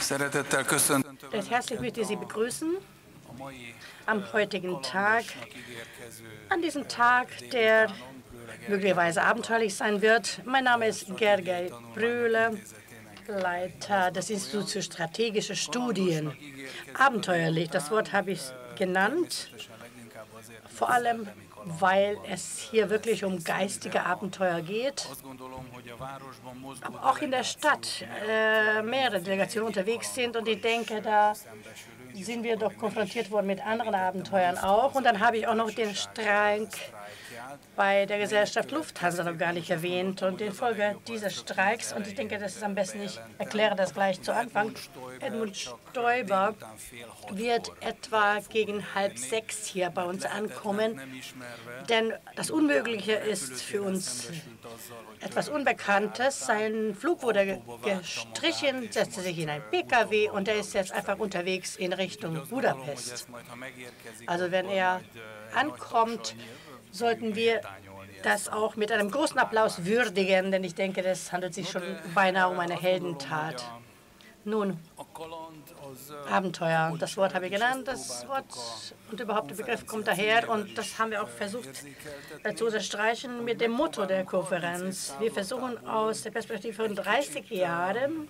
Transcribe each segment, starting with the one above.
Recht herzlich möchte ich Sie begrüßen am heutigen Tag, an diesem Tag, der möglicherweise abenteuerlich sein wird. Mein Name ist Gergely Brühle, Leiter des Instituts für strategische Studien. Abenteuerlich, das Wort habe ich genannt, vor allem, weil es hier wirklich um geistige Abenteuer geht. Aber auch in der Stadt mehrere Delegationen unterwegs sind und ich denke, da sind wir doch konfrontiert worden mit anderen Abenteuern auch. Und dann habe ich auch noch den Streik bei der Gesellschaft Lufthansa noch gar nicht erwähnt. Und infolge dieses Streiks, und ich denke, das ist am besten, ich erkläre das gleich zu Anfang, Edmund Stoiber wird etwa gegen 5:30 hier bei uns ankommen. Denn das Unmögliche ist für uns etwas Unbekanntes. Sein Flug wurde gestrichen, setzte sich in ein PKW und er ist jetzt einfach unterwegs in Richtung Budapest. Also wenn er ankommt, sollten wir das auch mit einem großen Applaus würdigen, denn ich denke, das handelt sich schon beinahe um eine Heldentat. Nun, Abenteuer, das Wort habe ich genannt, das Wort und überhaupt der Begriff kommt daher und das haben wir auch versucht zu unterstreichen mit dem Motto der Konferenz. Wir versuchen aus der Perspektive von 30 Jahren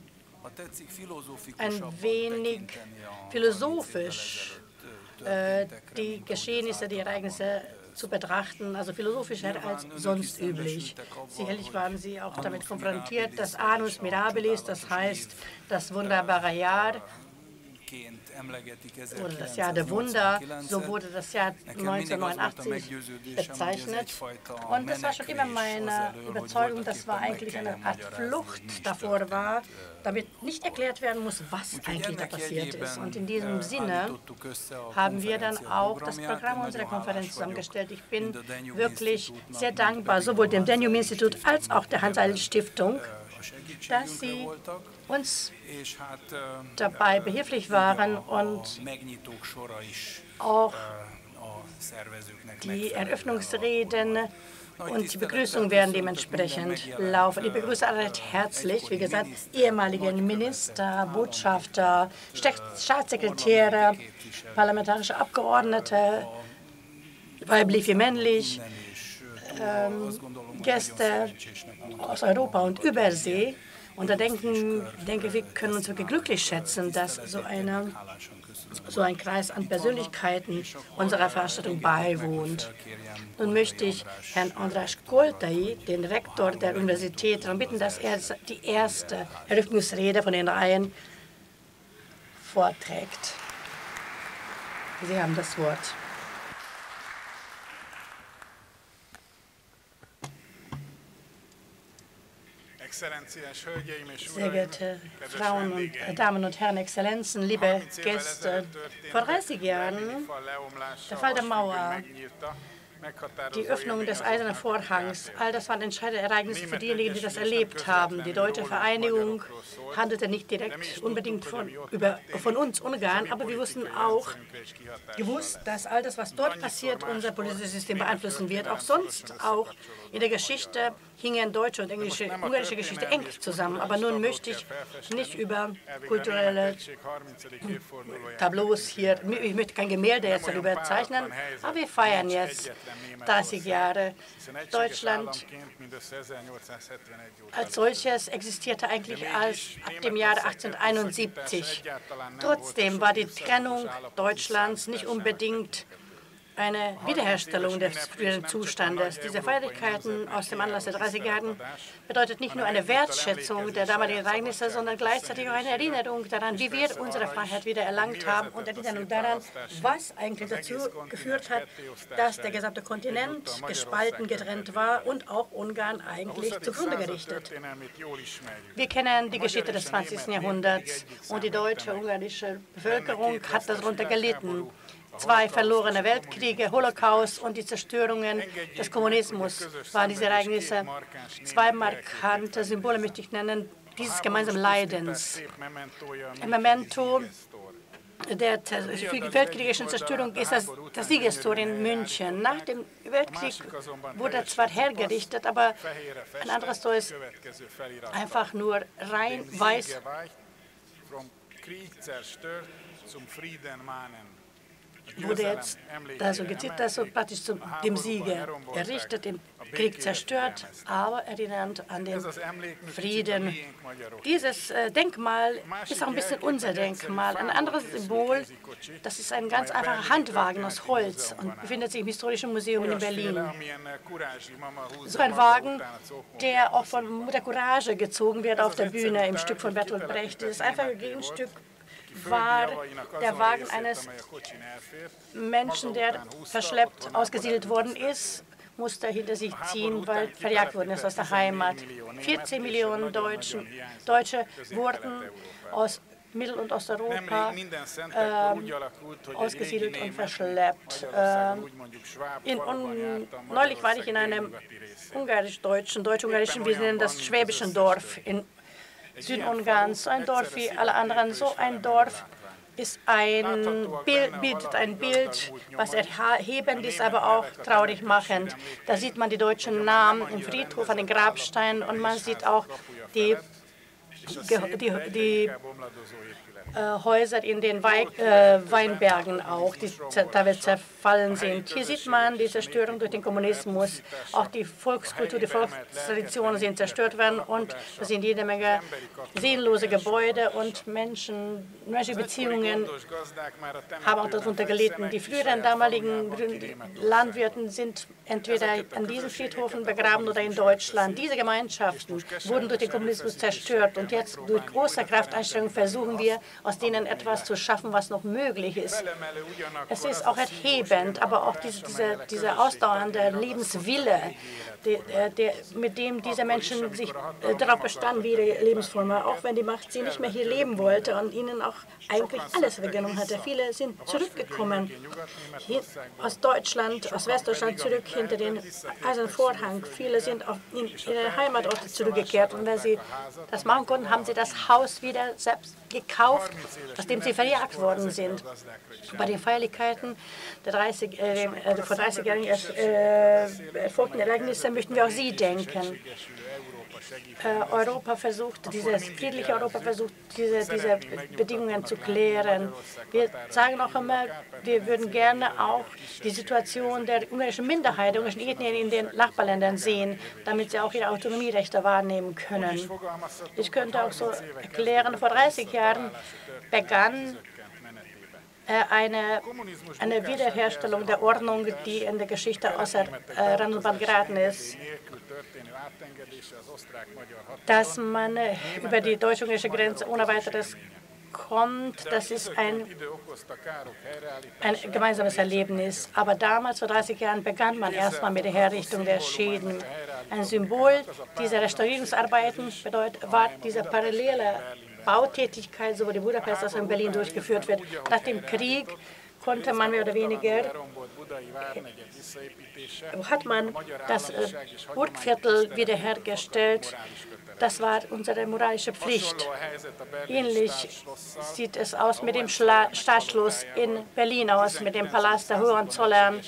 ein wenig philosophisch die Geschehnisse, die Ereignisse zu betrachten, also philosophischer als sonst üblich. Sicherlich waren Sie auch damit konfrontiert, dass Annus Mirabilis, das heißt das wunderbare Jahr, oder das Jahr der Wunder, so wurde das Jahr 1989 bezeichnet. Und das war schon immer meine Überzeugung, das war eigentlich eine Art Flucht davor war, damit nicht erklärt werden muss, was eigentlich da passiert ist. Und in diesem Sinne haben wir dann auch das Programm unserer Konferenz zusammengestellt. Ich bin wirklich sehr dankbar, sowohl dem Danube-Institut als auch der Hans-Eisel-Stiftung, dass sie uns dabei behilflich waren und auch die Eröffnungsreden und die Begrüßung werden dementsprechend laufen. Ich begrüße alle recht herzlich, wie gesagt, ehemaligen Minister, Botschafter, Staatssekretäre, parlamentarische Abgeordnete, weiblich wie männlich, Gäste aus Europa und Übersee. Und da denke ich, wir können uns wirklich glücklich schätzen, dass so ein Kreis an Persönlichkeiten unserer Veranstaltung beiwohnt. Nun möchte ich Herrn András Koltai, den Rektor der Universität, darum bitten, dass er die erste Eröffnungsrede von den Reihen vorträgt. Sie haben das Wort. Sehr geehrte Frauen und Damen und Herren, Exzellenzen, liebe Gäste, vor 30 Jahren, der Fall der Mauer, die Öffnung des Eisernen Vorhangs, all das waren entscheidende Ereignisse für diejenigen, die das erlebt haben. Die deutsche Vereinigung handelte nicht direkt unbedingt von uns, Ungarn, aber wir wussten auch, dass all das, was dort passiert, unser politisches System beeinflussen wird. Auch sonst, auch in der Geschichte hingen deutsche und ungarische Geschichte eng zusammen. Aber nun möchte ich nicht über kulturelle Tableaus hier, ich möchte kein Gemälde jetzt darüber zeichnen, aber wir feiern jetzt 30 Jahre. Deutschland als solches existierte eigentlich ab dem Jahre 1871. Trotzdem war die Trennung Deutschlands nicht unbedingt eine Wiederherstellung des früheren Zustandes. Diese Feierlichkeiten aus dem Anlass der 30 Jahren bedeutet nicht nur eine Wertschätzung der damaligen Ereignisse, sondern gleichzeitig auch eine Erinnerung daran, wie wir unsere Freiheit wieder erlangt haben und Erinnerung daran, was eigentlich dazu geführt hat, dass der gesamte Kontinent gespalten, getrennt war und auch Ungarn eigentlich zugrunde gerichtet. Wir kennen die Geschichte des 20. Jahrhunderts und die deutsche ungarische Bevölkerung hat darunter gelitten. 2 verlorene Weltkriege, Holocaust und die Zerstörungen des Kommunismus waren diese Ereignisse. 2 markante Symbole möchte ich nennen, dieses gemeinsamen Leidens. Ein Memento der weltkriegerischen Zerstörung ist das Siegestor in München. Nach dem Weltkrieg wurde er zwar hergerichtet, aber ein anderes Tor ist einfach nur rein weiß wurde jetzt also getitelt, also praktisch zum dem Sieger errichtet, den Krieg zerstört, aber erinnernd an den Frieden. Dieses Denkmal ist auch ein bisschen unser Denkmal. Ein anderes Symbol, das ist ein ganz einfacher Handwagen aus Holz und befindet sich im Historischen Museum in Berlin. So ein Wagen, der auch von Mutter Courage gezogen wird auf der Bühne im Stück von Bertolt Brecht. Dieses einfache Gegenstück war der Wagen eines Menschen, der verschleppt ausgesiedelt worden ist, musste hinter sich ziehen, weil verjagt worden ist aus der Heimat. 14 Millionen Deutsche wurden aus Mittel- und Osteuropa ausgesiedelt und verschleppt. Neulich war ich in einem deutsch-ungarischen, wir nennen das schwäbischen Dorf in Südungarns, so ein Dorf wie alle anderen. So ein Dorf ist bietet ein Bild, was erhebend ist, aber auch traurig machend. Da sieht man die deutschen Namen im Friedhof an den Grabsteinen und man sieht auch die Häuser in den Weinbergen auch, die teilweise zerfallen sind. Hier sieht man die Zerstörung durch den Kommunismus. Auch die Volkskultur, die Volkstraditionen sind zerstört worden und es sind jede Menge seelenlose Gebäude und menschliche Beziehungen haben auch darunter gelitten. Die früheren damaligen Landwirte sind entweder an diesen Friedhöfen begraben oder in Deutschland. Diese Gemeinschaften wurden durch den Kommunismus zerstört und jetzt durch große Kraftanstrengung versuchen wir, aus denen etwas zu schaffen, was noch möglich ist. Es ist auch erhebend, aber auch dieser ausdauernde Lebenswille, mit dem diese Menschen sich darauf bestanden, wie ihre Lebensform war, auch wenn die Macht sie nicht mehr hier leben wollte und ihnen auch eigentlich alles weggenommen hatte. Viele sind zurückgekommen hier aus Deutschland, aus Westdeutschland zurück hinter den Eisernen Vorhang. Viele sind in ihre Heimatorte zurückgekehrt und wenn sie das machen konnten, haben sie das Haus wieder selbst gekauft, aus dem sie verjagt worden sind. Bei den Feierlichkeiten der vor 30-jährigen erfolgten Ereignisse möchten wir auch Sie denken. Dieses friedliche Europa versucht, diese Bedingungen zu klären. Wir sagen auch immer, wir würden gerne auch die Situation der ungarischen Minderheit, der ungarischen Ethnien in den Nachbarländern sehen, damit sie auch ihre Autonomierechte wahrnehmen können. Ich könnte auch so erklären, vor 30 Jahren begann eine Wiederherstellung der Ordnung, die in der Geschichte außer Rand und Band geraten ist. Dass man über die deutsch-ungarische Grenze ohne weiteres kommt, das ist ein gemeinsames Erlebnis. Aber damals, vor 30 Jahren, begann man erstmal mit der Herrichtung der Schäden. Ein Symbol dieser Restaurierungsarbeiten war diese parallele Bautätigkeit, so wie die Budapest aus Berlin durchgeführt wird. Nach dem Krieg konnte man mehr oder weniger, hat man das Burgviertel wiederhergestellt. Das war unsere moralische Pflicht. Ähnlich sieht es aus mit dem Staatsschluss in Berlin aus, mit dem Palast der Hohenzollern.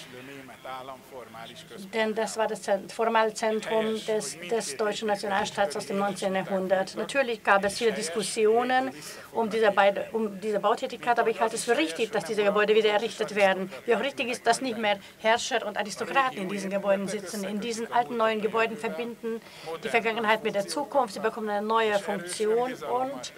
Denn das war das formale Zentrum des deutschen Nationalstaats aus dem 19. Jahrhundert. Natürlich gab es viele Diskussionen um diese Bautätigkeit, aber ich halte es für richtig, dass diese Gebäude wieder errichtet werden. Wie auch richtig ist, dass nicht mehr Herrscher und Aristokraten in diesen Gebäuden sitzen. In diesen alten, neuen Gebäuden verbinden die Vergangenheit mit der Zukunft. Sie bekommen eine neue Funktion und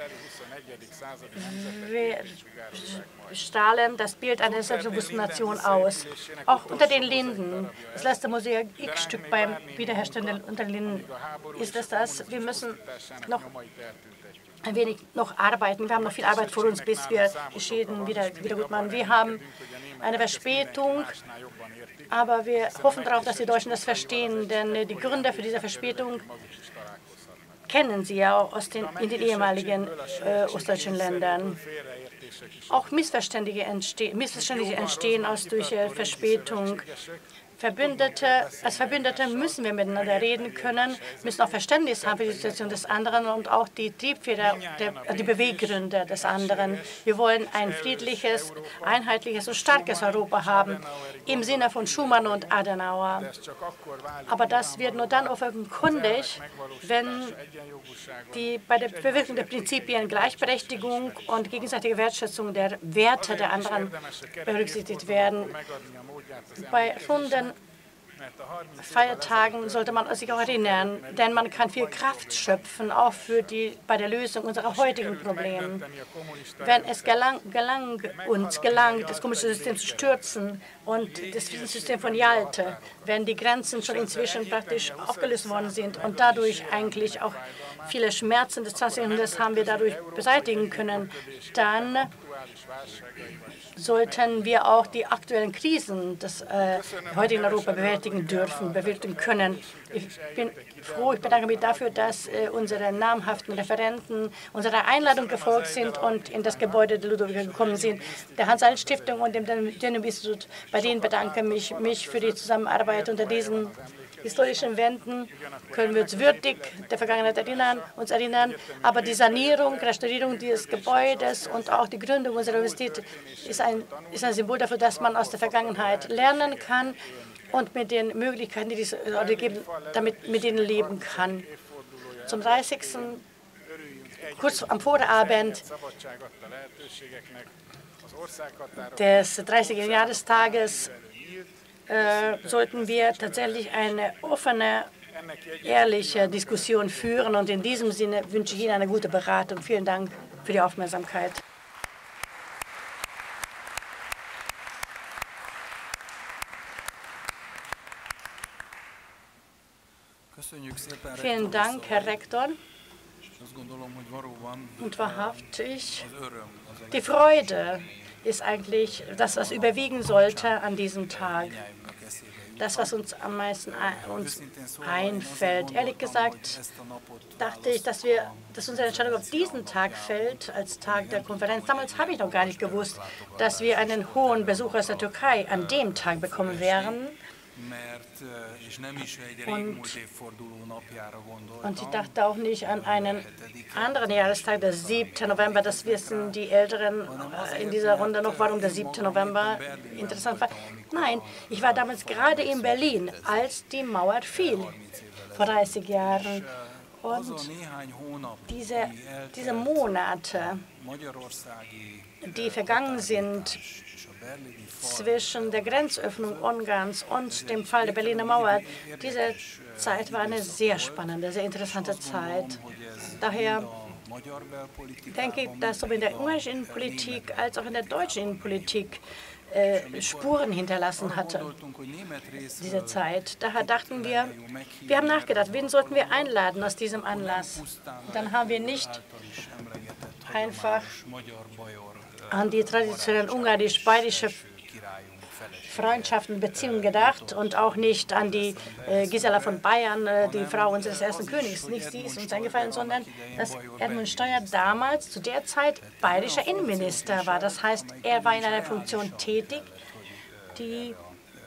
wir strahlen das Bild einer selbstbewussten Nation aus. Auch unter den Linden. Das letzte Mosaikstück beim Wiederherstellen unter den Linden ist es das. Wir müssen noch ein wenig arbeiten. Wir haben noch viel Arbeit vor uns, bis wir die Schäden wieder gut machen. Wir haben eine Verspätung, aber wir hoffen darauf, dass die Deutschen das verstehen, denn die Gründe für diese Verspätung kennen Sie ja in den ehemaligen ostdeutschen Ländern. Auch Missverständnisse entstehen durch Verspätung. Als Verbündete müssen wir miteinander reden können, müssen auch Verständnis haben für die Situation des anderen und auch die Triebfeder, die Beweggründe des anderen. Wir wollen ein friedliches, einheitliches und starkes Europa haben, im Sinne von Schuman und Adenauer. Aber das wird nur dann offenkundig, wenn bei der Verwirklichung der Prinzipien Gleichberechtigung und gegenseitige Wertschätzung der Werte der anderen berücksichtigt werden. Bei runden Feiertagen sollte man sich auch erinnern, denn man kann viel Kraft schöpfen, auch bei der Lösung unserer heutigen Probleme. Wenn es uns gelang, das kommunistische System zu stürzen und das System von Jalta, wenn die Grenzen schon inzwischen praktisch aufgelöst worden sind und dadurch eigentlich auch viele Schmerzen des 20. Jahrhunderts haben wir dadurch beseitigen können, dann sollten wir auch die aktuellen Krisen des heutigen Europa bewältigen können. Ich bin froh, ich bedanke mich dafür, dass unsere namhaften Referenten unserer Einladung gefolgt sind und in das Gebäude der Ludwig gekommen sind. Der Hans-Allen-Stiftung und dem Danube-Institut, bei denen bedanke ich mich für die Zusammenarbeit unter diesen historischen Wänden können wir uns würdig der Vergangenheit erinnern, aber die Sanierung, Restaurierung dieses Gebäudes und auch die Gründung unserer Universität ist ein Symbol dafür, dass man aus der Vergangenheit lernen kann und mit den Möglichkeiten, die es geben, mit denen leben kann. Zum 30. kurz am Vorabend des 30. Jahrestages sollten wir tatsächlich eine offene, ehrliche Diskussion führen. Und in diesem Sinne wünsche ich Ihnen eine gute Beratung. Vielen Dank für die Aufmerksamkeit. Vielen Dank, Herr Rektor. Und wahrhaftig, die Freude ist eigentlich das, was überwiegen sollte an diesem Tag. Das, was uns am meisten einfällt. Ehrlich gesagt dachte ich, dass unsere Entscheidung auf diesen Tag fällt, als Tag der Konferenz. Damals habe ich noch gar nicht gewusst, dass wir einen hohen Besuch aus der Türkei an dem Tag bekommen werden. Und ich dachte auch nicht an einen anderen Jahrestag, der 7. November. Das wissen die Älteren in dieser Runde noch, warum der 7. November interessant war. Nein, ich war damals gerade in Berlin, als die Mauer fiel, vor 30 Jahren. Und diese Monate, die vergangen sind, zwischen der Grenzöffnung Ungarns und dem Fall der Berliner Mauer. Diese Zeit war eine sehr spannende, sehr interessante Zeit. Daher denke ich, dass sowohl in der ungarischen Innenpolitik als auch in der deutschen Innenpolitik Spuren hinterlassen hatte, diese Zeit. Daher dachten wir haben nachgedacht, wen sollten wir einladen aus diesem Anlass. Und dann haben wir nicht einfach an die traditionellen ungarisch-bayerische Freundschaften und Beziehungen gedacht und auch nicht an die Gisela von Bayern, die Frau unseres ersten Königs. Nicht sie ist uns eingefallen, sondern dass Edmund Stoier damals zu der Zeit bayerischer Innenminister war. Das heißt, er war in einer Funktion tätig, die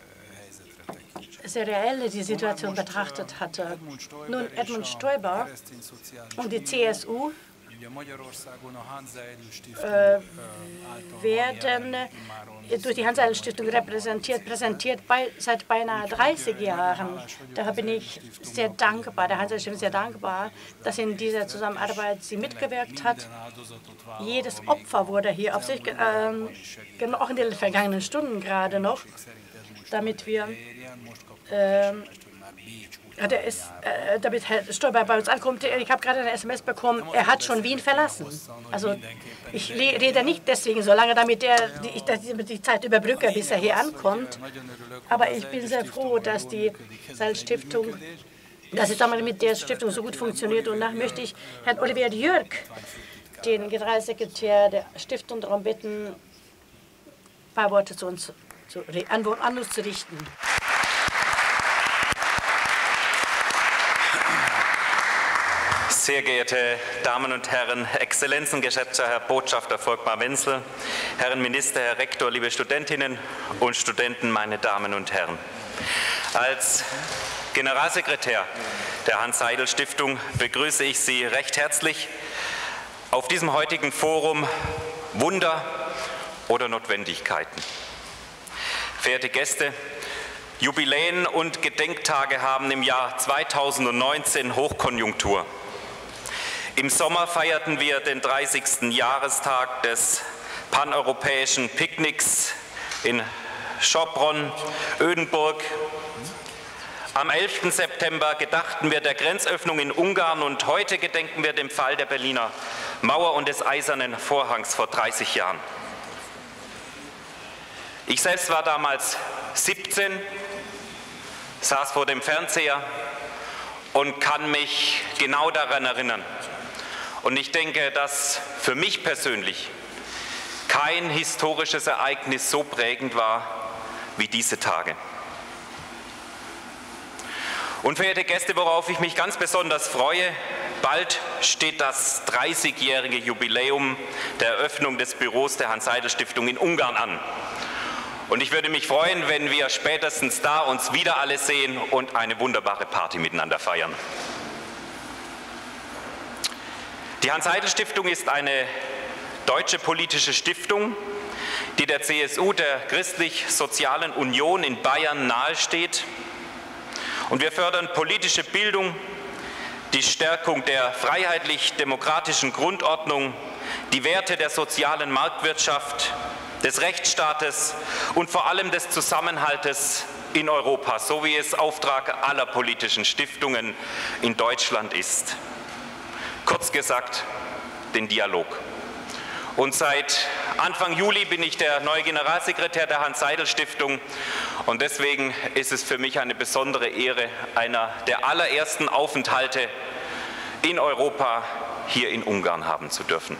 sehr reell die Situation betrachtet hatte. Nun, Edmund Stoiber und die CSU werden durch die Hans-Allen-Stiftung präsentiert seit beinahe 30 Jahren. Daher bin ich sehr dankbar, der Hans-Allen-Stiftung sehr dankbar, dass in dieser Zusammenarbeit sie mitgewirkt hat. Jedes Opfer wurde hier auf sich genommen, auch in den vergangenen Stunden gerade noch, damit wir damit Herr Stoiber bei uns ankommt. Ich habe gerade eine SMS bekommen, er hat schon Wien verlassen. Also ich rede nicht deswegen so lange, damit ich die Zeit überbrücke, bis er hier ankommt. Aber ich bin sehr froh, dass die Stiftung, dass es mit der Stiftung so gut funktioniert. Und danach möchte ich Herrn Olivier Jörg, den Generalsekretär der Stiftung, darum bitten, ein paar Worte an uns zu richten. Sehr geehrte Damen und Herren, Exzellenzen, geschätzter Herr Botschafter Volkmar Wenzel, Herren Minister, Herr Rektor, liebe Studentinnen und Studenten, meine Damen und Herren. Als Generalsekretär der Hanns-Seidel-Stiftung begrüße ich Sie recht herzlich auf diesem heutigen Forum Wunder oder Notwendigkeiten. Verehrte Gäste, Jubiläen und Gedenktage haben im Jahr 2019 Hochkonjunktur. Im Sommer feierten wir den 30. Jahrestag des paneuropäischen Picknicks in Schopron, Ödenburg. Am 11. September gedachten wir der Grenzöffnung in Ungarn und heute gedenken wir dem Fall der Berliner Mauer und des Eisernen Vorhangs vor 30 Jahren. Ich selbst war damals 17, saß vor dem Fernseher und kann mich genau daran erinnern. Und ich denke, dass für mich persönlich kein historisches Ereignis so prägend war wie diese Tage. Und verehrte Gäste, worauf ich mich ganz besonders freue, bald steht das 30-jährige Jubiläum der Eröffnung des Büros der Hanns-Seidel-Stiftung in Ungarn an. Und ich würde mich freuen, wenn wir spätestens da uns wieder alle sehen und eine wunderbare Party miteinander feiern. Die Hanns-Seidel-Stiftung ist eine deutsche politische Stiftung, die der CSU, der Christlich-Sozialen Union in Bayern nahesteht. Und wir fördern politische Bildung, die Stärkung der freiheitlich-demokratischen Grundordnung, die Werte der sozialen Marktwirtschaft, des Rechtsstaates und vor allem des Zusammenhaltes in Europa, so wie es Auftrag aller politischen Stiftungen in Deutschland ist. Kurz gesagt, den Dialog. Und seit Anfang Juli bin ich der neue Generalsekretär der Hanns-Seidel-Stiftung und deswegen ist es für mich eine besondere Ehre, einer der allerersten Aufenthalte in Europa hier in Ungarn haben zu dürfen.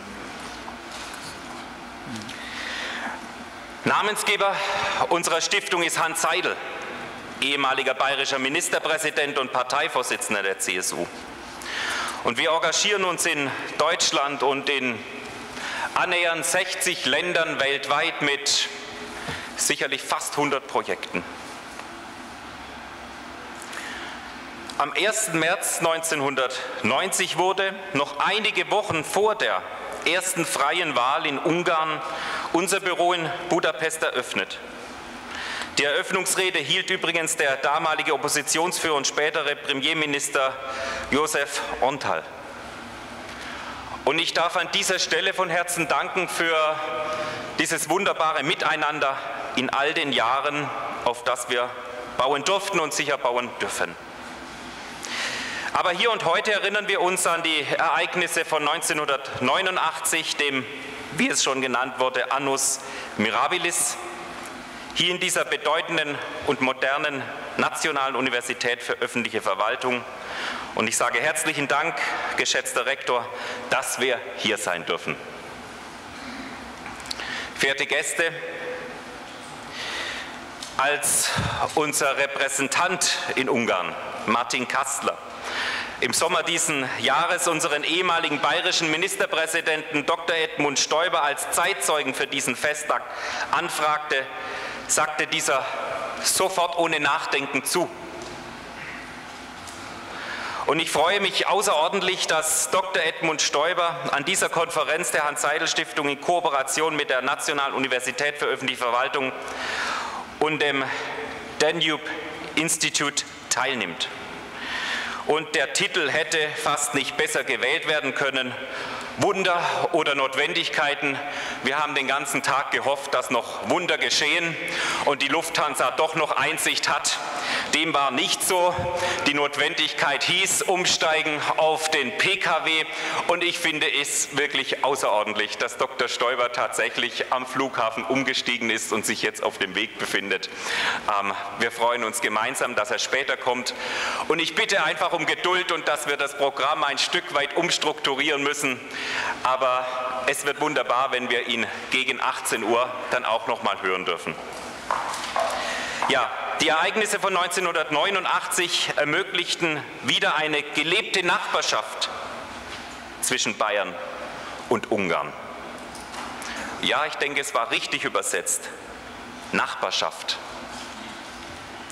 Namensgeber unserer Stiftung ist Hanns Seidel, ehemaliger bayerischer Ministerpräsident und Parteivorsitzender der CSU. Und wir engagieren uns in Deutschland und in annähernd 60 Ländern weltweit mit sicherlich fast 100 Projekten. Am 1. März 1990 wurde, noch einige Wochen vor der ersten freien Wahl in Ungarn, unser Büro in Budapest eröffnet. Die Eröffnungsrede hielt übrigens der damalige Oppositionsführer und spätere Premierminister Josef Ontal. Und ich darf an dieser Stelle von Herzen danken für dieses wunderbare Miteinander in all den Jahren, auf das wir bauen durften und sicher bauen dürfen. Aber hier und heute erinnern wir uns an die Ereignisse von 1989, dem, wie es schon genannt wurde, Annus Mirabilis, hier in dieser bedeutenden und modernen Nationalen Universität für öffentliche Verwaltung. Und ich sage herzlichen Dank, geschätzter Rektor, dass wir hier sein dürfen. Verehrte Gäste, als unser Repräsentant in Ungarn, Martin Kastler, im Sommer diesen Jahres unseren ehemaligen bayerischen Ministerpräsidenten Dr. Edmund Stoiber als Zeitzeugen für diesen Festtag anfragte, sagte dieser sofort ohne Nachdenken zu. Und ich freue mich außerordentlich, dass Dr. Edmund Stoiber an dieser Konferenz der Hanns-Seidel-Stiftung in Kooperation mit der Nationalen Universität für öffentliche Verwaltung und dem Danube Institute teilnimmt. Und der Titel hätte fast nicht besser gewählt werden können: Wunder oder Notwendigkeiten. Wir haben den ganzen Tag gehofft, dass noch Wunder geschehen und die Lufthansa doch noch Einsicht hat. Dem war nicht so. Die Notwendigkeit hieß Umsteigen auf den Pkw. Und ich finde es wirklich außerordentlich, dass Dr. Stoiber tatsächlich am Flughafen umgestiegen ist und sich jetzt auf dem Weg befindet. Wir freuen uns gemeinsam, dass er später kommt. Und ich bitte einfach um Geduld und dass wir das Programm ein Stück weit umstrukturieren müssen. Aber es wird wunderbar, wenn wir ihn gegen 18 Uhr dann auch noch mal hören dürfen. Ja, die Ereignisse von 1989 ermöglichten wieder eine gelebte Nachbarschaft zwischen Bayern und Ungarn. Ja, ich denke, es war richtig übersetzt. Nachbarschaft.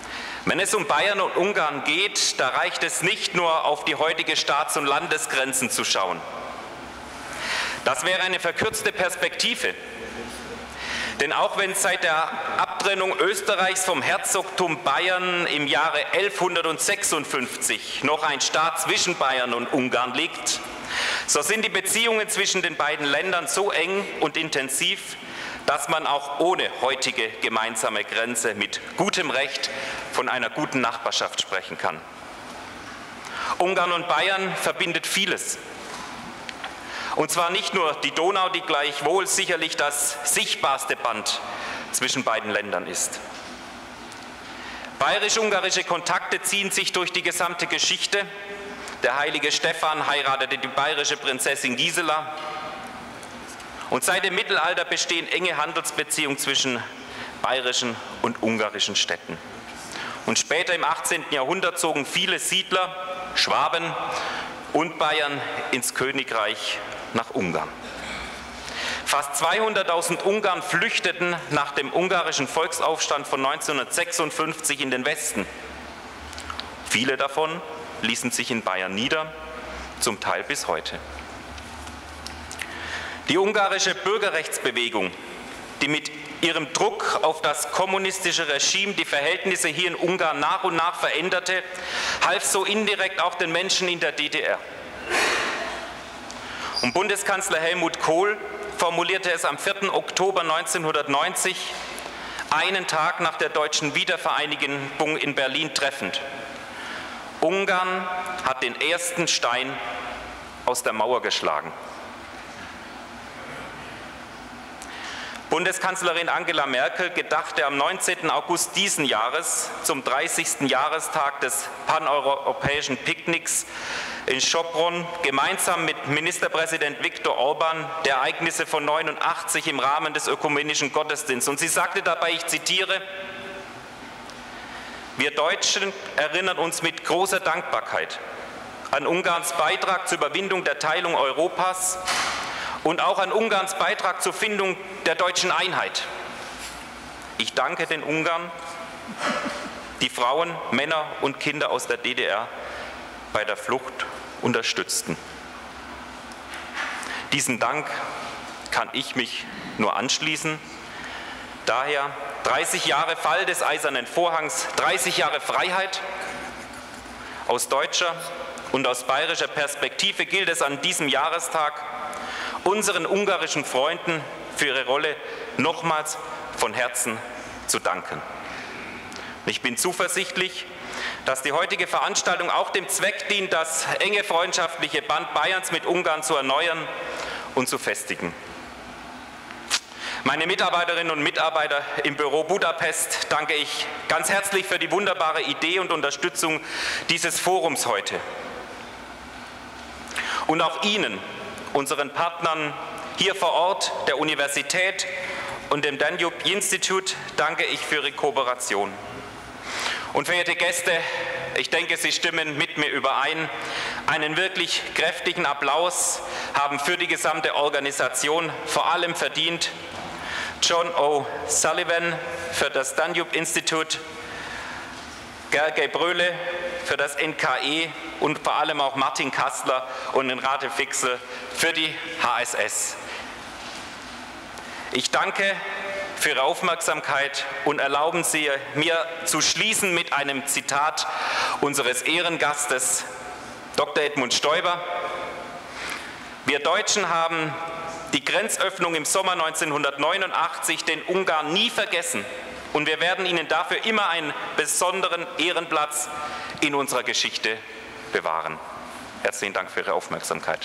Wenn es um Bayern und Ungarn geht, da reicht es nicht nur, auf die heutige Staats- und Landesgrenzen zu schauen. Das wäre eine verkürzte Perspektive. Denn auch wenn seit der Abtrennung Österreichs vom Herzogtum Bayern im Jahre 1156 noch ein Staat zwischen Bayern und Ungarn liegt, so sind die Beziehungen zwischen den beiden Ländern so eng und intensiv, dass man auch ohne heutige gemeinsame Grenze mit gutem Recht von einer guten Nachbarschaft sprechen kann. Ungarn und Bayern verbindet vieles. Und zwar nicht nur die Donau, die gleichwohl sicherlich das sichtbarste Band zwischen beiden Ländern ist. Bayerisch-ungarische Kontakte ziehen sich durch die gesamte Geschichte. Der heilige Stephan heiratete die bayerische Prinzessin Gisela. Und seit dem Mittelalter bestehen enge Handelsbeziehungen zwischen bayerischen und ungarischen Städten. Und später im 18. Jahrhundert zogen viele Siedler, Schwaben und Bayern ins Königreich nach Ungarn. Fast 200.000 Ungarn flüchteten nach dem ungarischen Volksaufstand von 1956 in den Westen. Viele davon ließen sich in Bayern nieder, zum Teil bis heute. Die ungarische Bürgerrechtsbewegung, die mit ihrem Druck auf das kommunistische Regime die Verhältnisse hier in Ungarn nach und nach veränderte, half so indirekt auch den Menschen in der DDR. Und Bundeskanzler Helmut Kohl formulierte es am 4. Oktober 1990, einen Tag nach der deutschen Wiedervereinigung in Berlin, treffend: Ungarn hat den ersten Stein aus der Mauer geschlagen. Bundeskanzlerin Angela Merkel gedachte am 19. August diesen Jahres zum 30. Jahrestag des paneuropäischen Picknicks in Sopron gemeinsam mit Ministerpräsident Viktor Orban der Ereignisse von 1989 im Rahmen des ökumenischen Gottesdienstes. Und sie sagte dabei, ich zitiere: Wir Deutschen erinnern uns mit großer Dankbarkeit an Ungarns Beitrag zur Überwindung der Teilung Europas und auch an Ungarns Beitrag zur Findung der deutschen Einheit. Ich danke den Ungarn, die Frauen, Männer und Kinder aus der DDR bei der Flucht unterstützten. Diesen Dank kann ich mich nur anschließen. Daher 30 Jahre Fall des Eisernen Vorhangs, 30 Jahre Freiheit. Aus deutscher und aus bayerischer Perspektive gilt es an diesem Jahrestag, unseren ungarischen Freunden für ihre Rolle nochmals von Herzen zu danken. Ich bin zuversichtlich, dass die heutige Veranstaltung auch dem Zweck dient, das enge freundschaftliche Band Bayerns mit Ungarn zu erneuern und zu festigen. Meine Mitarbeiterinnen und Mitarbeiter im Büro Budapest danke ich ganz herzlich für die wunderbare Idee und Unterstützung dieses Forums heute. Und auch Ihnen, unseren Partnern hier vor Ort, der Universität und dem Danube Institute, danke ich für Ihre Kooperation. Und verehrte Gäste, ich denke, Sie stimmen mit mir überein. Einen wirklich kräftigen Applaus haben für die gesamte Organisation vor allem verdient John O'Sullivan für das Danube Institute, Gergely Bröle für das NKE und vor allem auch Martin Kassler und Renate Fixel für die HSS. Ich danke für Ihre Aufmerksamkeit und erlauben Sie mir zu schließen mit einem Zitat unseres Ehrengastes, Dr. Edmund Stoiber. Wir Deutschen haben die Grenzöffnung im Sommer 1989 den Ungarn nie vergessen und wir werden ihnen dafür immer einen besonderen Ehrenplatz in unserer Geschichte bewahren. Herzlichen Dank für Ihre Aufmerksamkeit.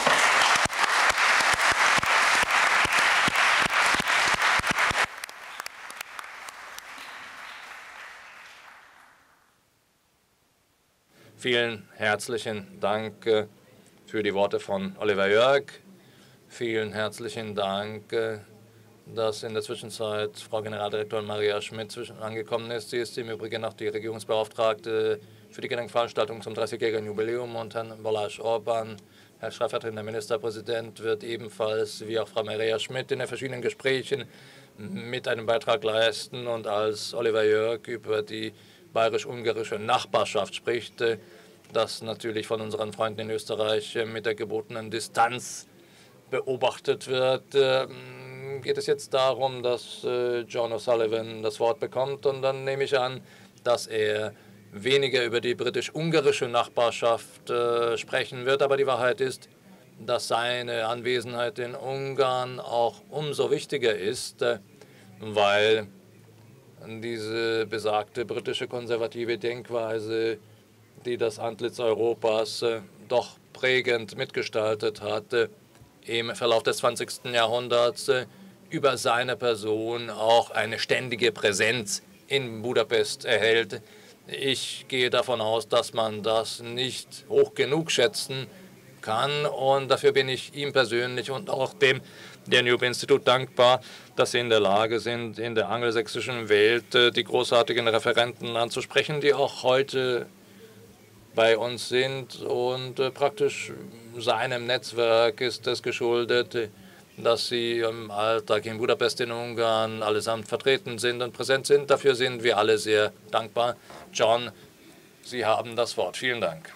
Vielen herzlichen Dank für die Worte von Oliver Jörg. Vielen herzlichen Dank, dass in der Zwischenzeit Frau Generaldirektorin Maria Schmidt angekommen ist. Sie ist im Übrigen auch die Regierungsbeauftragte für die Gedenkveranstaltung zum 30-jährigen Jubiläum und Herrn Balázs Orbán, Herr stellvertretender Ministerpräsident, wird ebenfalls wie auch Frau Maria Schmidt in den verschiedenen Gesprächen mit einem Beitrag leisten. Und als Oliver Jörg über die bayerisch-ungarische Nachbarschaft spricht, das natürlich von unseren Freunden in Österreich mit der gebotenen Distanz beobachtet wird, geht es jetzt darum, dass John O'Sullivan das Wort bekommt. Und dann nehme ich an, dass er weniger über die britisch-ungarische Nachbarschaft sprechen wird. Aber die Wahrheit ist, dass seine Anwesenheit in Ungarn auch umso wichtiger ist, weil diese besagte britische konservative Denkweise, die das Antlitz Europas doch prägend mitgestaltet hat, im Verlauf des 20. Jahrhunderts über seine Person auch eine ständige Präsenz in Budapest erhält. Ich gehe davon aus, dass man das nicht hoch genug schätzen kann, und dafür bin ich ihm persönlich und auch dem Danube-Institut dankbar, dass sie in der Lage sind, in der angelsächsischen Welt die großartigen Referenten anzusprechen, die auch heute bei uns sind, und praktisch seinem Netzwerk ist es geschuldet, dass sie im Alltag in Budapest in Ungarn allesamt vertreten sind und präsent sind. Dafür sind wir alle sehr dankbar. John, Sie haben das Wort. Vielen Dank.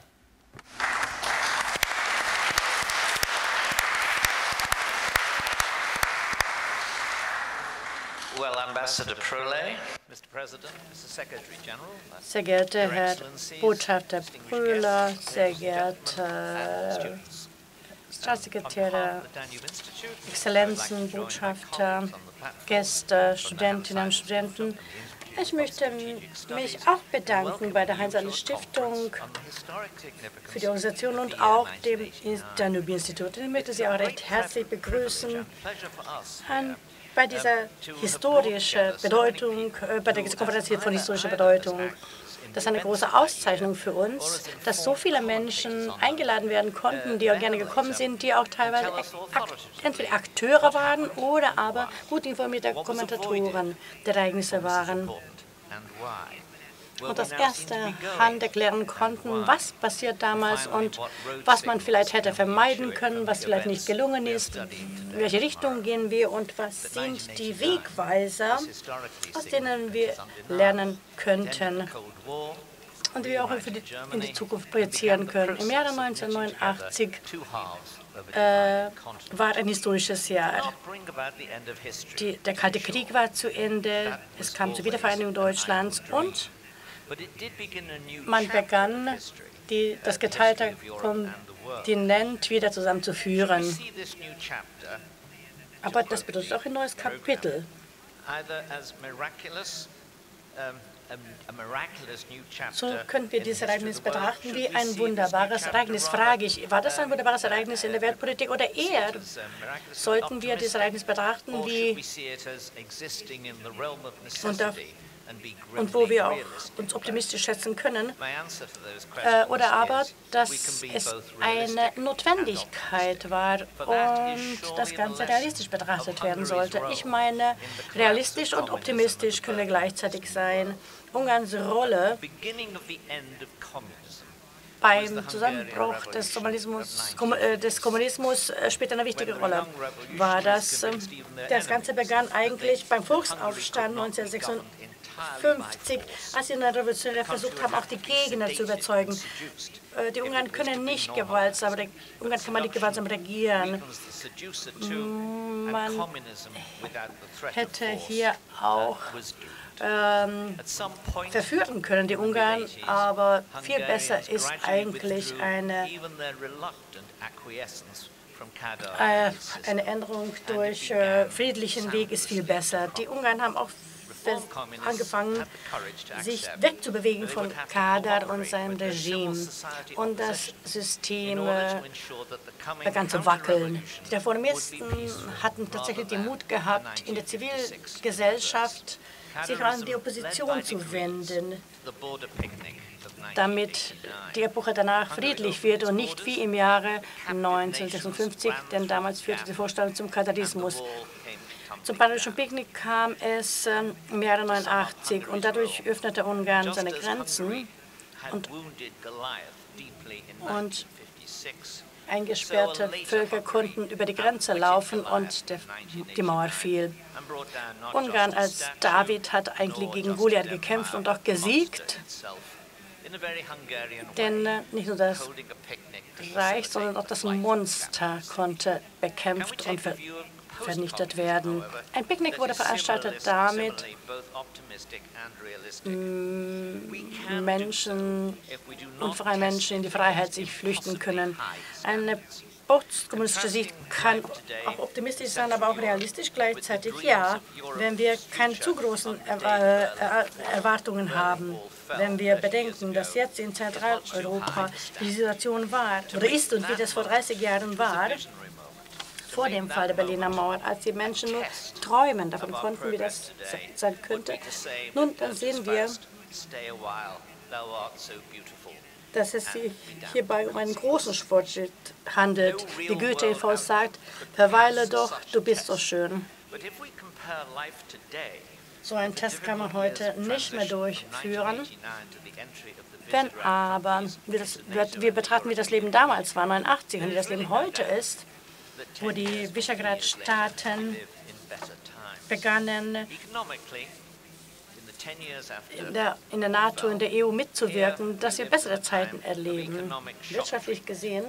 Well, Ambassador Prole, Mr. President, Mr. Secretary General, sehr geehrter Herr Botschafter Pröhler, sehr geehrter Staatssekretäre, Exzellenzen, Botschafter, Gäste, Studentinnen und Studenten. Ich möchte mich auch bedanken bei der Heinz-Alle-Stiftung für die Organisation und auch dem Danube-Institut. Ich möchte Sie auch recht herzlich begrüßen bei dieser historischen Bedeutung, bei der Konferenz hier von historischer Bedeutung. Das ist eine große Auszeichnung für uns, dass so viele Menschen eingeladen werden konnten, die auch gerne gekommen sind, die auch teilweise entweder Akteure waren oder aber gut informierte Kommentatoren der Ereignisse waren und aus erster Hand erklären konnten, was passiert damals und was man vielleicht hätte vermeiden können, was vielleicht nicht gelungen ist, in welche Richtung gehen wir und was sind die Wegweiser, aus denen wir lernen könnten und die wir auch in die Zukunft projizieren können. Im Jahre 1989 war ein historisches Jahr. Der Kalte Krieg war zu Ende, es kam zur Wiedervereinigung Deutschlands und man begann, das geteilte Kontinent wieder zusammenzuführen. Aber das bedeutet auch ein neues Kapitel. So können wir dieses Ereignis betrachten wie ein wunderbares Ereignis. Frage ich, war das ein wunderbares Ereignis in der Weltpolitik oder eher sollten wir dieses Ereignis betrachten wie und wo wir auch uns optimistisch schätzen können, oder aber, dass es eine Notwendigkeit war und das Ganze realistisch betrachtet werden sollte. Ich meine, realistisch und optimistisch können wir gleichzeitig sein. Ungarns Rolle beim Zusammenbruch des Kommunismus spielt eine wichtige Rolle. Das Ganze begann eigentlich beim Volksaufstand 1956, als sie in der Revolution versucht haben, auch die Gegner zu überzeugen. Die Ungarn können nicht gewaltsam, Ungarn kann man nicht gewaltsam regieren. Man hätte hier auch verführen können, die Ungarn, aber viel besser ist eigentlich eine Änderung durch friedlichen Weg ist viel besser. Die Ungarn haben auch angefangen, sich wegzubewegen von Kader und seinem Regime. Und das System begann zu wackeln. Die Reformisten hatten tatsächlich den Mut gehabt, in der Zivilgesellschaft sich an die Opposition zu wenden, damit die Epoche danach friedlich wird und nicht wie im Jahre 1956, denn damals führte die Vorstellung zum Kadarismus. Zum Panelischen Picknick kam es im Jahre 1989 und dadurch öffnete Ungarn seine Grenzen und eingesperrte Völker konnten über die Grenze laufen und die Mauer fiel. Ungarn als David hat eigentlich gegen Goliath gekämpft und auch gesiegt, denn nicht nur das Reich, sondern auch das Monster konnte bekämpft und vernichtet werden. Ein Picknick wurde veranstaltet, damit Menschen, unfreie Menschen in die Freiheit sich flüchten können. Eine postkommunistische Sicht kann auch optimistisch sein, aber auch realistisch gleichzeitig. Ja, wenn wir keine zu großen Erwartungen haben, wenn wir bedenken, dass jetzt in Zentraleuropa die Situation war oder ist und wie das vor 30 Jahren war, vor dem Fall der Berliner Mauer, als die Menschen nur träumen davon konnten, wie das sein könnte. Nun, dann sehen wir, dass es sich hierbei um einen großen Fortschritt handelt. Wie Goethe in Faust sagt, verweile doch, du bist so schön. So einen Test kann man heute nicht mehr durchführen. Wenn aber wir betrachten, wie das Leben damals war, 1989, und wie das Leben heute ist, wo die Visegrad-Staaten begannen, in der NATO, in der EU mitzuwirken, dass wir bessere Zeiten erleben. Wirtschaftlich gesehen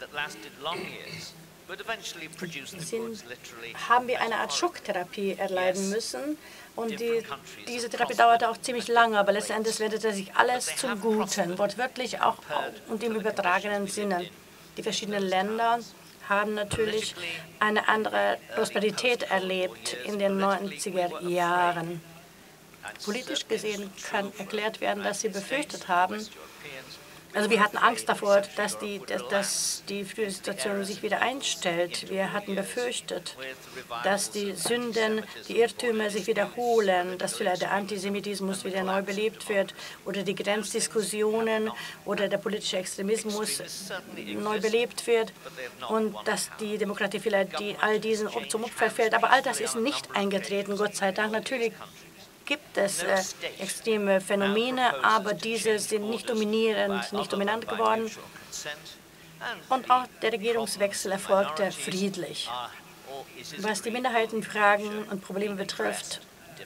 haben wir eine Art Schocktherapie erleiden müssen. Und diese Therapie dauerte auch ziemlich lange, aber letzten Endes wendete sich alles zum Guten, wortwörtlich auch und im übertragenen Sinne. Die verschiedenen Länder haben natürlich eine andere Prosperität erlebt in den 90er Jahren. Politisch gesehen kann erklärt werden, dass sie befürchtet haben, also wir hatten Angst davor, dass die frühe Situation sich wieder einstellt. Wir hatten befürchtet, dass die Sünden, die Irrtümer sich wiederholen, dass vielleicht der Antisemitismus wieder neu belebt wird oder die Grenzdiskussionen oder der politische Extremismus neu belebt wird und dass die Demokratie vielleicht all diesen zum Opfer fällt. Aber all das ist nicht eingetreten, Gott sei Dank. Natürlich gibt es extreme Phänomene, aber diese sind nicht dominant geworden. Und auch der Regierungswechsel erfolgte friedlich. Was die Minderheitenfragen und Probleme betrifft,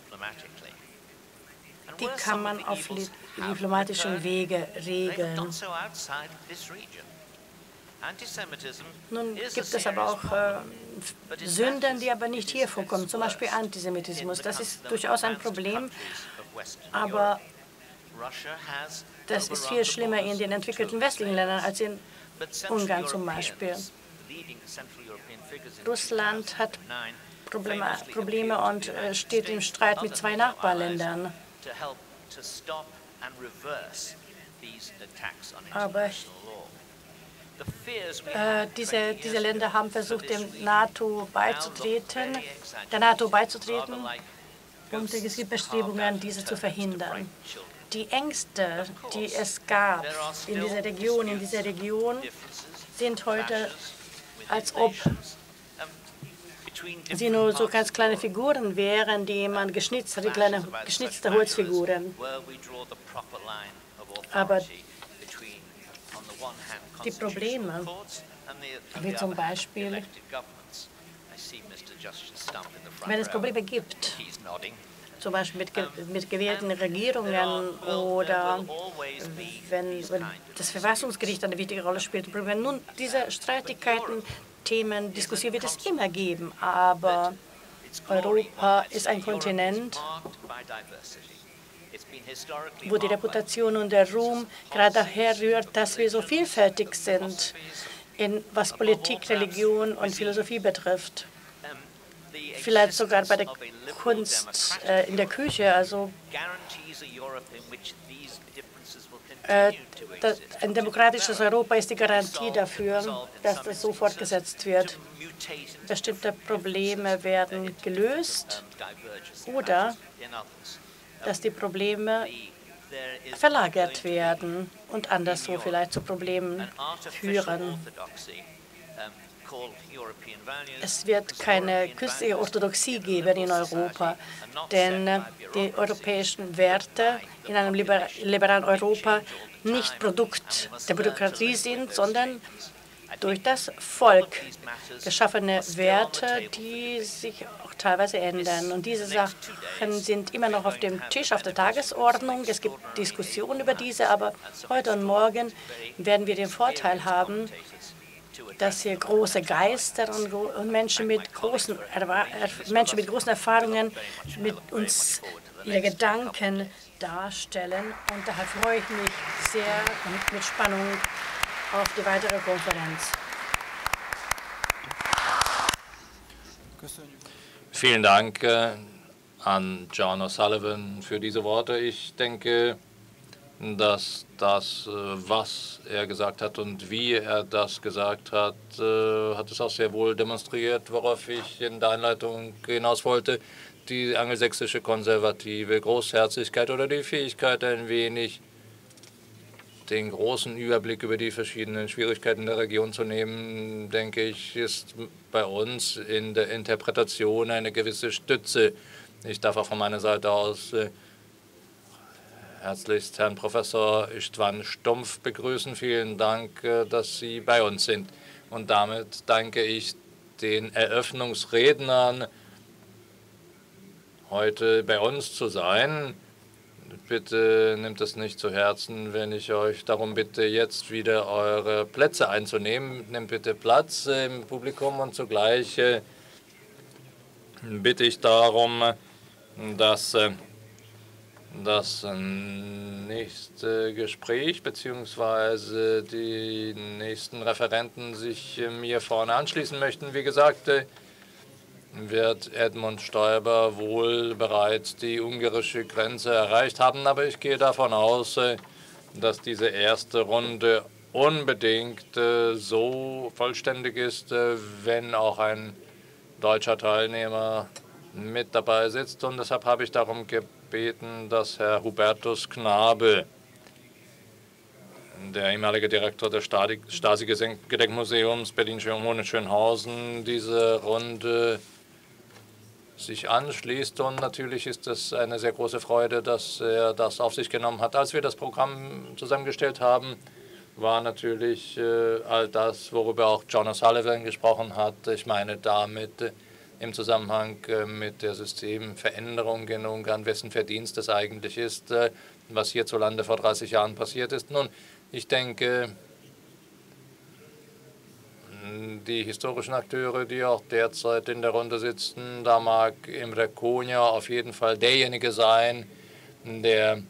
die kann man auf diplomatischem Wege regeln. Nun gibt es aber auch Sünden, die aber nicht hier vorkommen, zum Beispiel Antisemitismus. Das ist durchaus ein Problem, aber das ist viel schlimmer in den entwickelten westlichen Ländern als in Ungarn zum Beispiel. Russland hat Probleme und steht im Streit mit zwei Nachbarländern. Aber diese Länder haben versucht, der NATO beizutreten, und es gibt Bestrebungen, diese zu verhindern. Die Ängste, die es gab in dieser Region, sind heute, als ob sie nur so ganz kleine Figuren wären, die man geschnitzt hat, geschnitzte Holzfiguren. Aber die Probleme, wie zum Beispiel, wenn es Probleme gibt, zum Beispiel mit gewählten Regierungen oder wenn das Verfassungsgericht eine wichtige Rolle spielt. Wenn nun diese Streitigkeiten, Themen, Diskussionen wird es immer geben, aber Europa ist ein Kontinent, wo die Reputation und der Ruhm gerade daher rührt, dass wir so vielfältig sind, was Politik, Religion und Philosophie betrifft. Vielleicht sogar bei der Kunst in der Küche. Also ein demokratisches Europa ist die Garantie dafür, dass das so fortgesetzt wird. Bestimmte Probleme werden gelöst oder dass die Probleme verlagert werden und anderswo vielleicht zu Problemen führen. Es wird keine christliche Orthodoxie geben in Europa, denn die europäischen Werte in einem liberalen Europa nicht Produkt der Bürokratie sind, sondern durch das Volk geschaffene Werte, die sich auch teilweise ändern. Und diese Sachen sind immer noch auf dem Tisch, auf der Tagesordnung. Es gibt Diskussionen über diese, aber heute und morgen werden wir den Vorteil haben, dass hier große Geister und Menschen mit großen Erfahrungen mit uns ihre Gedanken darstellen. Und daher freue ich mich sehr und mit Spannung auf die weitere Konferenz. Vielen Dank an John O'Sullivan für diese Worte. Ich denke, dass das, was er gesagt hat und wie er das gesagt hat, hat es auch sehr wohl demonstriert, worauf ich in der Einleitung hinaus wollte. Die angelsächsische konservative Großherzigkeit oder die Fähigkeit, ein wenig den großen Überblick über die verschiedenen Schwierigkeiten der Region zu nehmen, denke ich, ist bei uns in der Interpretation eine gewisse Stütze. Ich darf auch von meiner Seite aus herzlichst Herrn Professor Istvan Stumpf begrüßen. Vielen Dank, dass Sie bei uns sind. Und damit danke ich den Eröffnungsrednern, heute bei uns zu sein. Bitte nehmt es nicht zu Herzen, wenn ich euch darum bitte, jetzt wieder eure Plätze einzunehmen. Nehmt bitte Platz im Publikum und zugleich bitte ich darum, dass das nächste Gespräch bzw. die nächsten Referenten sich mir vorne anschließen möchten. Wie gesagt, wird Edmund Stoiber wohl bereits die ungarische Grenze erreicht haben, aber ich gehe davon aus, dass diese erste Runde unbedingt so vollständig ist, wenn auch ein deutscher Teilnehmer mit dabei sitzt. Und deshalb habe ich darum gebeten, dass Herr Hubertus Knabe, der ehemalige Direktor des Stasi-Gedenkmuseums Berlin-Schönhausen, diese Runde sich anschließt. Und natürlich ist es eine sehr große Freude, dass er das auf sich genommen hat. Als wir das Programm zusammengestellt haben, war natürlich all das, worüber auch John O'Sullivan gesprochen hat. Ich meine damit im Zusammenhang mit der Systemveränderung in Ungarn, wessen Verdienst es eigentlich ist, was hierzulande vor 30 Jahren passiert ist. Nun, ich denke, die historischen Akteure, die auch derzeit in der Runde sitzen, da mag Imre Kónya auf jeden Fall derjenige sein, der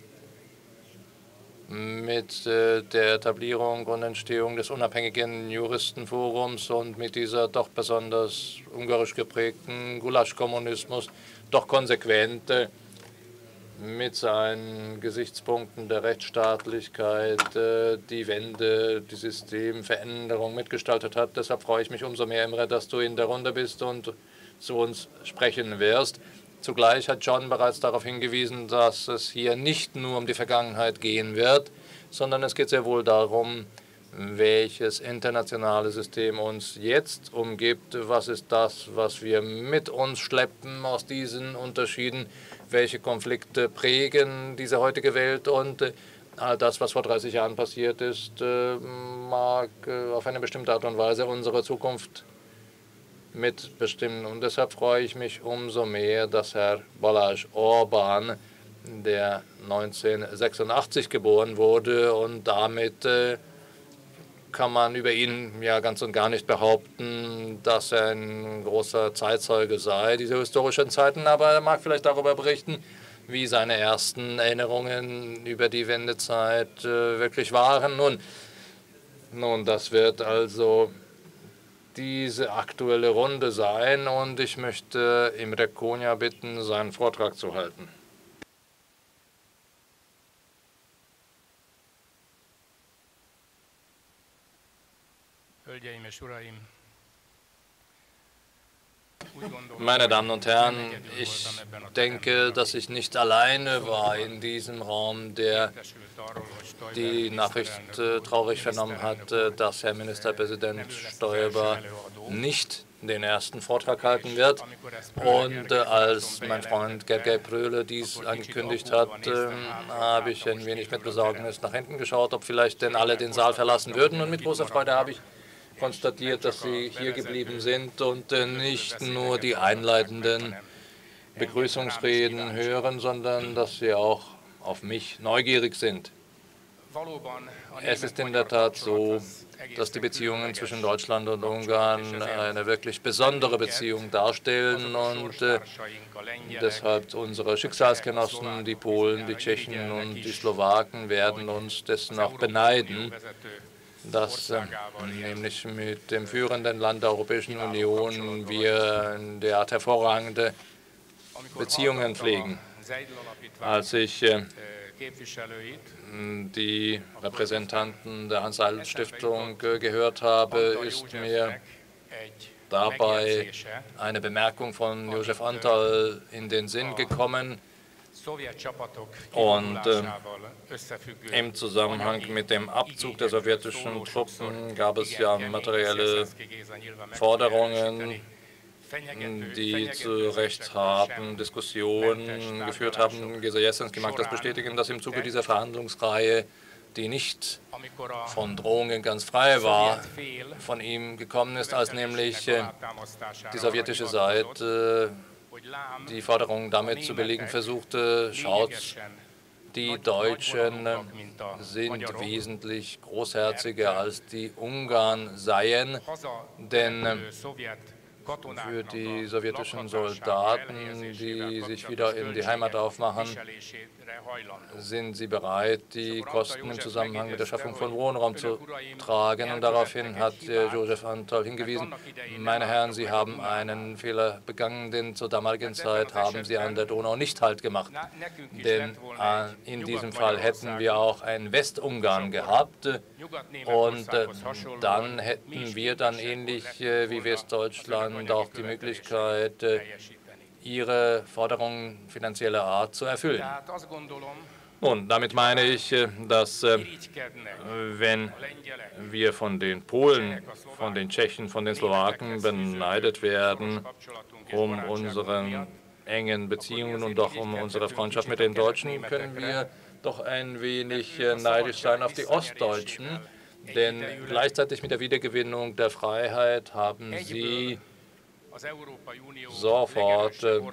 mit der Etablierung und Entstehung des unabhängigen Juristenforums und mit dieser doch besonders ungarisch geprägten Gulasch-Kommunismus doch konsequent mit seinen Gesichtspunkten der Rechtsstaatlichkeit die Wende, die Systemveränderung mitgestaltet hat. Deshalb freue ich mich umso mehr, Imre, dass du in der Runde bist und zu uns sprechen wirst. Zugleich hat John bereits darauf hingewiesen, dass es hier nicht nur um die Vergangenheit gehen wird, sondern es geht sehr wohl darum, welches internationale System uns jetzt umgibt. Was ist das, was wir mit uns schleppen aus diesen Unterschieden? Welche Konflikte prägen diese heutige Welt? Und all das, was vor 30 Jahren passiert ist, mag auf eine bestimmte Art und Weise unsere Zukunft mitbestimmen. Und deshalb freue ich mich umso mehr, dass Herr Balázs Orbán, der 1986 geboren wurde, und damit kann man über ihn ja ganz und gar nicht behaupten, dass er ein großer Zeitzeuge sei, diese historischen Zeiten. Aber er mag vielleicht darüber berichten, wie seine ersten Erinnerungen über die Wendezeit wirklich waren. Nun, das wird also diese aktuelle Runde sein, und ich möchte Imre Kónya bitten, seinen Vortrag zu halten. Meine Damen und Herren, ich denke, dass ich nicht alleine war in diesem Raum, der die Nachricht traurig vernommen hat, dass Herr Ministerpräsident Stoiber nicht den ersten Vortrag halten wird. Und als mein Freund Gergely Pröhle dies angekündigt hat, habe ich ein wenig mit Besorgnis nach hinten geschaut, ob vielleicht denn alle den Saal verlassen würden. Und mit großer Freude habe ich konstatiert, dass Sie hier geblieben sind und nicht nur die einleitenden Begrüßungsreden hören, sondern dass Sie auch auf mich neugierig sind. Es ist in der Tat so, dass die Beziehungen zwischen Deutschland und Ungarn eine wirklich besondere Beziehung darstellen und deshalb unsere Schicksalsgenossen, die Polen, die Tschechen und die Slowaken, werden uns dessen auch beneiden, dass nämlich mit dem führenden Land der Europäischen Union wir derart hervorragende Beziehungen pflegen. Als ich die Repräsentanten der Hans-Seidel-Stiftung gehört habe, ist mir dabei eine Bemerkung von József Antall in den Sinn gekommen. Und im Zusammenhang mit dem Abzug der sowjetischen Truppen gab es ja materielle Forderungen, die zu recht harten Diskussionen geführt haben. Geza Jessenski mag das bestätigen, dass im Zuge dieser Verhandlungsreihe, die nicht von Drohungen ganz frei war, von ihm gekommen ist, als nämlich die sowjetische Seite die Forderung damit zu belegen versuchte, schaut, die Deutschen sind wesentlich großherziger als die Ungarn seien, denn für die sowjetischen Soldaten, die sich wieder in die Heimat aufmachen, sind sie bereit, die Kosten im Zusammenhang mit der Schaffung von Wohnraum zu tragen. Und daraufhin hat József Antall hingewiesen, meine Herren, Sie haben einen Fehler begangen, denn zur damaligen Zeit haben Sie an der Donau nicht Halt gemacht. Denn in diesem Fall hätten wir auch ein Westungarn gehabt und dann hätten wir dann ähnlich wie Westdeutschland auch die Möglichkeit, ihre Forderungen finanzieller Art zu erfüllen. Nun, damit meine ich, dass wenn wir von den Polen, von den Tschechen, von den Slowaken beneidet werden um unsere engen Beziehungen und auch um unsere Freundschaft mit den Deutschen, können wir doch ein wenig neidisch sein auf die Ostdeutschen, denn gleichzeitig mit der Wiedergewinnung der Freiheit haben sie sofort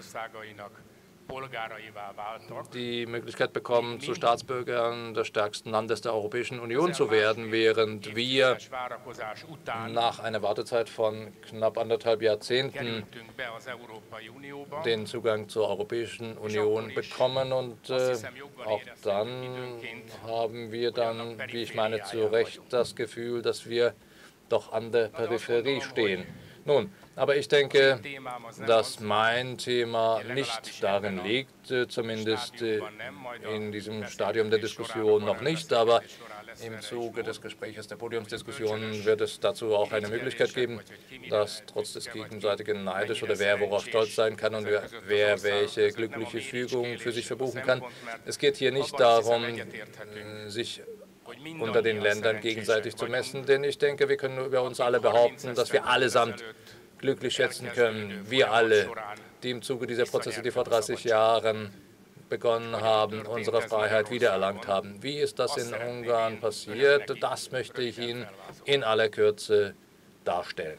die Möglichkeit bekommen, zu Staatsbürgern des stärksten Landes der Europäischen Union zu werden, während wir nach einer Wartezeit von knapp 1,5 Jahrzehnten den Zugang zur Europäischen Union bekommen. Und auch dann haben wir dann, wie ich meine, zu Recht das Gefühl, dass wir doch an der Peripherie stehen. Nun, aber ich denke, dass mein Thema nicht darin liegt, zumindest in diesem Stadium der Diskussion noch nicht, aber im Zuge des Gesprächs der Podiumsdiskussion wird es dazu auch eine Möglichkeit geben, dass trotz des gegenseitigen Neides oder wer worauf stolz sein kann und wer welche glückliche Fügung für sich verbuchen kann. Es geht hier nicht darum, sich unter den Ländern gegenseitig zu messen, denn ich denke, wir können über uns alle behaupten, dass wir allesamt glücklich schätzen können, wir alle, die im Zuge dieser Prozesse, die vor 30 Jahren begonnen haben, unsere Freiheit wiedererlangt haben. Wie ist das in Ungarn passiert? Das möchte ich Ihnen in aller Kürze darstellen.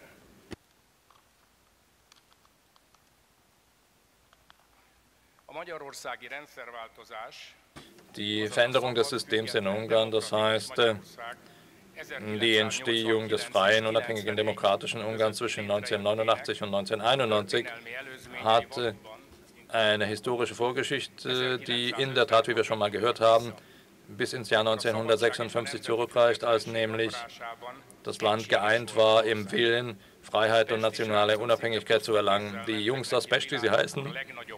Die Veränderung des Systems in Ungarn, das heißt die Entstehung des freien, unabhängigen, demokratischen Ungarns zwischen 1989 und 1991, hat eine historische Vorgeschichte, die in der Tat, wie wir schon mal gehört haben, bis ins Jahr 1956 zurückreicht, als nämlich das Land geeint war im Willen, Freiheit und nationale Unabhängigkeit zu erlangen. Die Jungs aus Pest, wie sie heißen,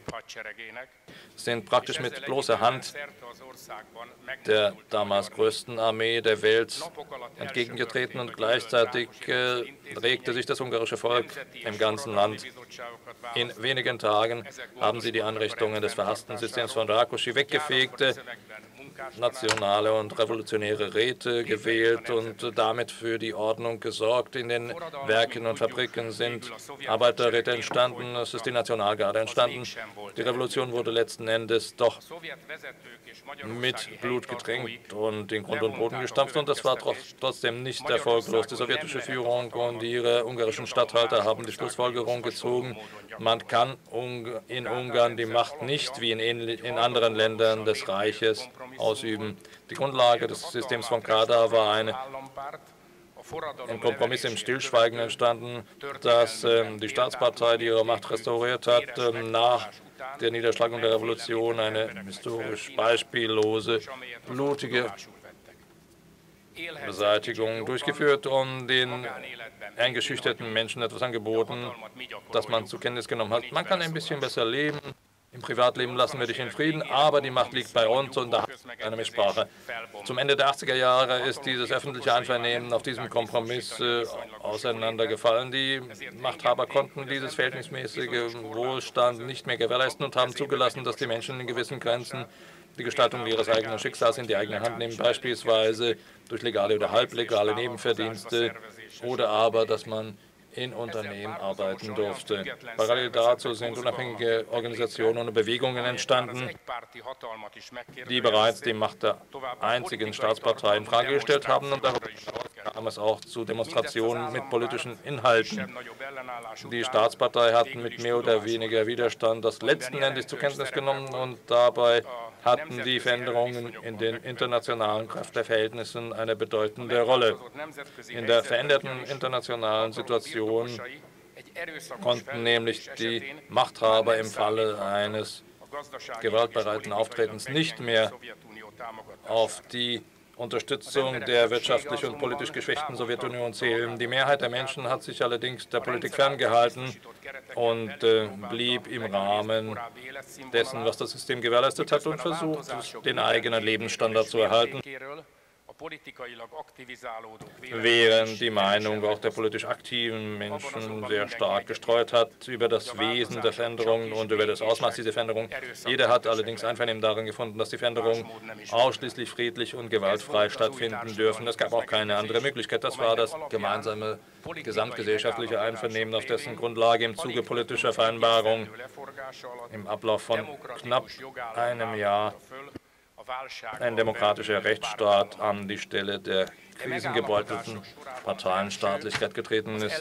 sind praktisch mit bloßer Hand der damals größten Armee der Welt entgegengetreten und gleichzeitig regte sich das ungarische Volk im ganzen Land. In wenigen Tagen haben sie die Anrichtungen des verhassten Systems von Rákosi weggefegt. nationale und revolutionäre Räte gewählt und damit für die Ordnung gesorgt. In den Werken und Fabriken sind Arbeiterräte entstanden, es ist die Nationalgarde entstanden. Die Revolution wurde letzten Endes doch mit Blut getränkt und in Grund und Boden gestampft, und das war trotzdem nicht erfolglos. Die sowjetische Führung und ihre ungarischen Statthalter haben die Schlussfolgerung gezogen, man kann in Ungarn die Macht nicht wie in anderen Ländern des Reiches ausüben. Die Grundlage des Systems von Kádár war ein Kompromiss im Stillschweigen entstanden, dass die Staatspartei, die ihre Macht restauriert hat, nach der Niederschlagung der Revolution eine historisch beispiellose, blutige Beseitigung durchgeführt und den eingeschüchterten Menschen etwas angeboten, das man zur Kenntnis genommen hat. Man kann ein bisschen besser leben, im Privatleben lassen wir dich in Frieden, aber die Macht liegt bei uns und da haben wir eine Mitsprache. Zum Ende der 80er Jahre ist dieses öffentliche Einvernehmen auf diesem Kompromiss auseinandergefallen. Die Machthaber konnten dieses verhältnismäßige Wohlstand nicht mehr gewährleisten und haben zugelassen, dass die Menschen in gewissen Grenzen die Gestaltung ihres eigenen Schicksals in die eigene Hand nehmen, beispielsweise durch legale oder halblegale Nebenverdienste oder aber, dass man in Unternehmen arbeiten durfte. Parallel dazu sind unabhängige Organisationen und Bewegungen entstanden, die bereits die Macht der einzigen Staatspartei in Frage gestellt haben, und darüber kam es auch zu Demonstrationen mit politischen Inhalten. Die Staatspartei hat mit mehr oder weniger Widerstand das letzten Endes zur Kenntnis genommen, und dabei hatten die Veränderungen in den internationalen Kräfteverhältnissen eine bedeutende Rolle. In der veränderten internationalen Situation konnten nämlich die Machthaber im Falle eines gewaltbereiten Auftretens nicht mehr auf die Unterstützung der wirtschaftlich und politisch geschwächten Sowjetunion zählen. Die Mehrheit der Menschen hat sich allerdings der Politik ferngehalten und blieb im Rahmen dessen, was das System gewährleistet hat, und versucht, den eigenen Lebensstandard zu erhalten, während die Meinung auch der politisch aktiven Menschen sehr stark gestreut hat über das Wesen der Veränderungen und über das Ausmaß dieser Veränderung. Jeder hat allerdings Einvernehmen darin gefunden, dass die Veränderungen ausschließlich friedlich und gewaltfrei stattfinden dürfen. Es gab auch keine andere Möglichkeit. Das war das gemeinsame gesamtgesellschaftliche Einvernehmen, auf dessen Grundlage im Zuge politischer Vereinbarungen im Ablauf von knapp einem Jahr ein demokratischer Rechtsstaat an die Stelle der krisengebeutelten Parteienstaatlichkeit getreten ist.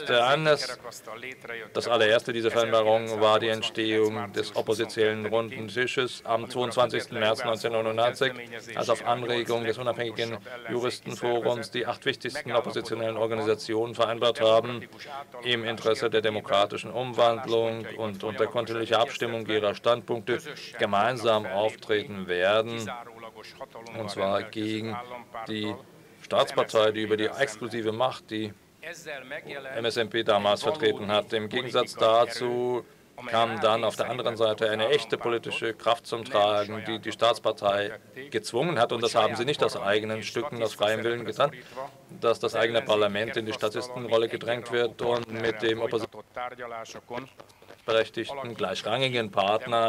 Das allererste dieser Vereinbarungen war die Entstehung des oppositionellen Runden Tisches am 22. März 1999, als auf Anregung des unabhängigen Juristenforums die 8 wichtigsten oppositionellen Organisationen vereinbart haben, im Interesse der demokratischen Umwandlung und unter kontinuierlicher Abstimmung ihrer Standpunkte gemeinsam auftreten werden, und zwar gegen die Staatspartei, die über die exklusive Macht, die MSZP damals vertreten hat. Im Gegensatz dazu kam dann auf der anderen Seite eine echte politische Kraft zum Tragen, die die Staatspartei gezwungen hat, und das haben sie nicht aus eigenen Stücken, aus freiem Willen getan, dass das eigene Parlament in die Statistenrolle gedrängt wird und mit dem oppositionsberechtigten, gleichrangigen Partner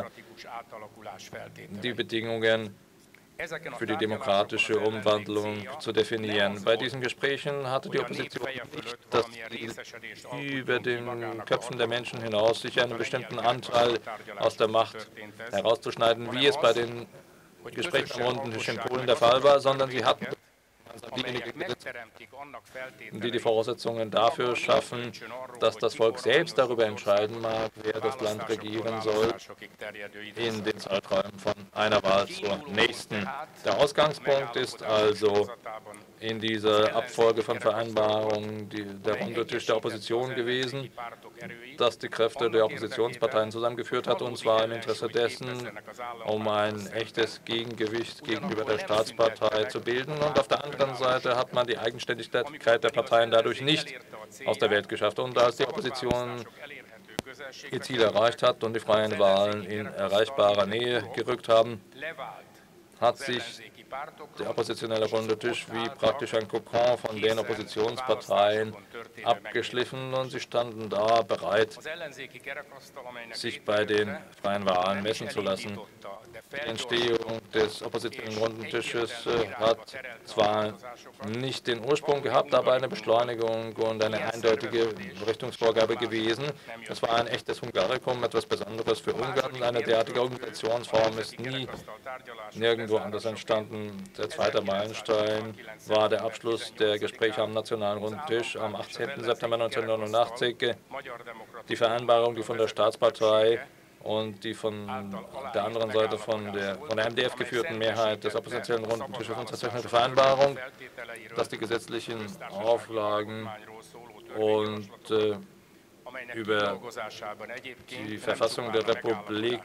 die Bedingungen für die demokratische Umwandlung zu definieren. Bei diesen Gesprächen hatte die Opposition nicht das Ziel, über den Köpfen der Menschen hinaus sich einen bestimmten Anteil aus der Macht herauszuschneiden, wie es bei den Gesprächen am Runden Tisch in Polen der Fall war, sondern sie hatten diejenigen Gesetze, die die Voraussetzungen dafür schaffen, dass das Volk selbst darüber entscheiden mag, wer das Land regieren soll, in den Zeiträumen von einer Wahl zur nächsten. Der Ausgangspunkt ist also in dieser Abfolge von Vereinbarungen der runde Tisch der Opposition gewesen, das die Kräfte der Oppositionsparteien zusammengeführt hat, und zwar im Interesse dessen, um ein echtes Gegengewicht gegenüber der Staatspartei zu bilden. Und auf der anderen Seite hat man die Eigenständigkeit der Parteien dadurch nicht aus der Welt geschafft. Und als die Opposition ihr Ziel erreicht hat und die freien Wahlen in erreichbarer Nähe gerückt haben, hat sich der oppositionelle runde Tisch wie praktisch ein Kokon von den Oppositionsparteien abgeschliffen und sie standen da bereit, sich bei den freien Wahlen messen zu lassen. Die Entstehung des oppositionellen runden Tisches hat zwar nicht den Ursprung gehabt, aber eine Beschleunigung und eine eindeutige Richtungsvorgabe gewesen. Es war ein echtes Hungarikum, etwas Besonderes für Ungarn. Eine derartige Organisationsform ist nirgendwo anders entstanden. Der zweite Meilenstein war der Abschluss der Gespräche am Nationalen Runden Tisch am 18. September 1989. Die Vereinbarung, die von der Staatspartei und die von der anderen Seite von der MDF geführten Mehrheit des oppositionellen Runden Tisches unterzeichnete Vereinbarung, dass die gesetzlichen Auflagen und über die Verfassung der Republik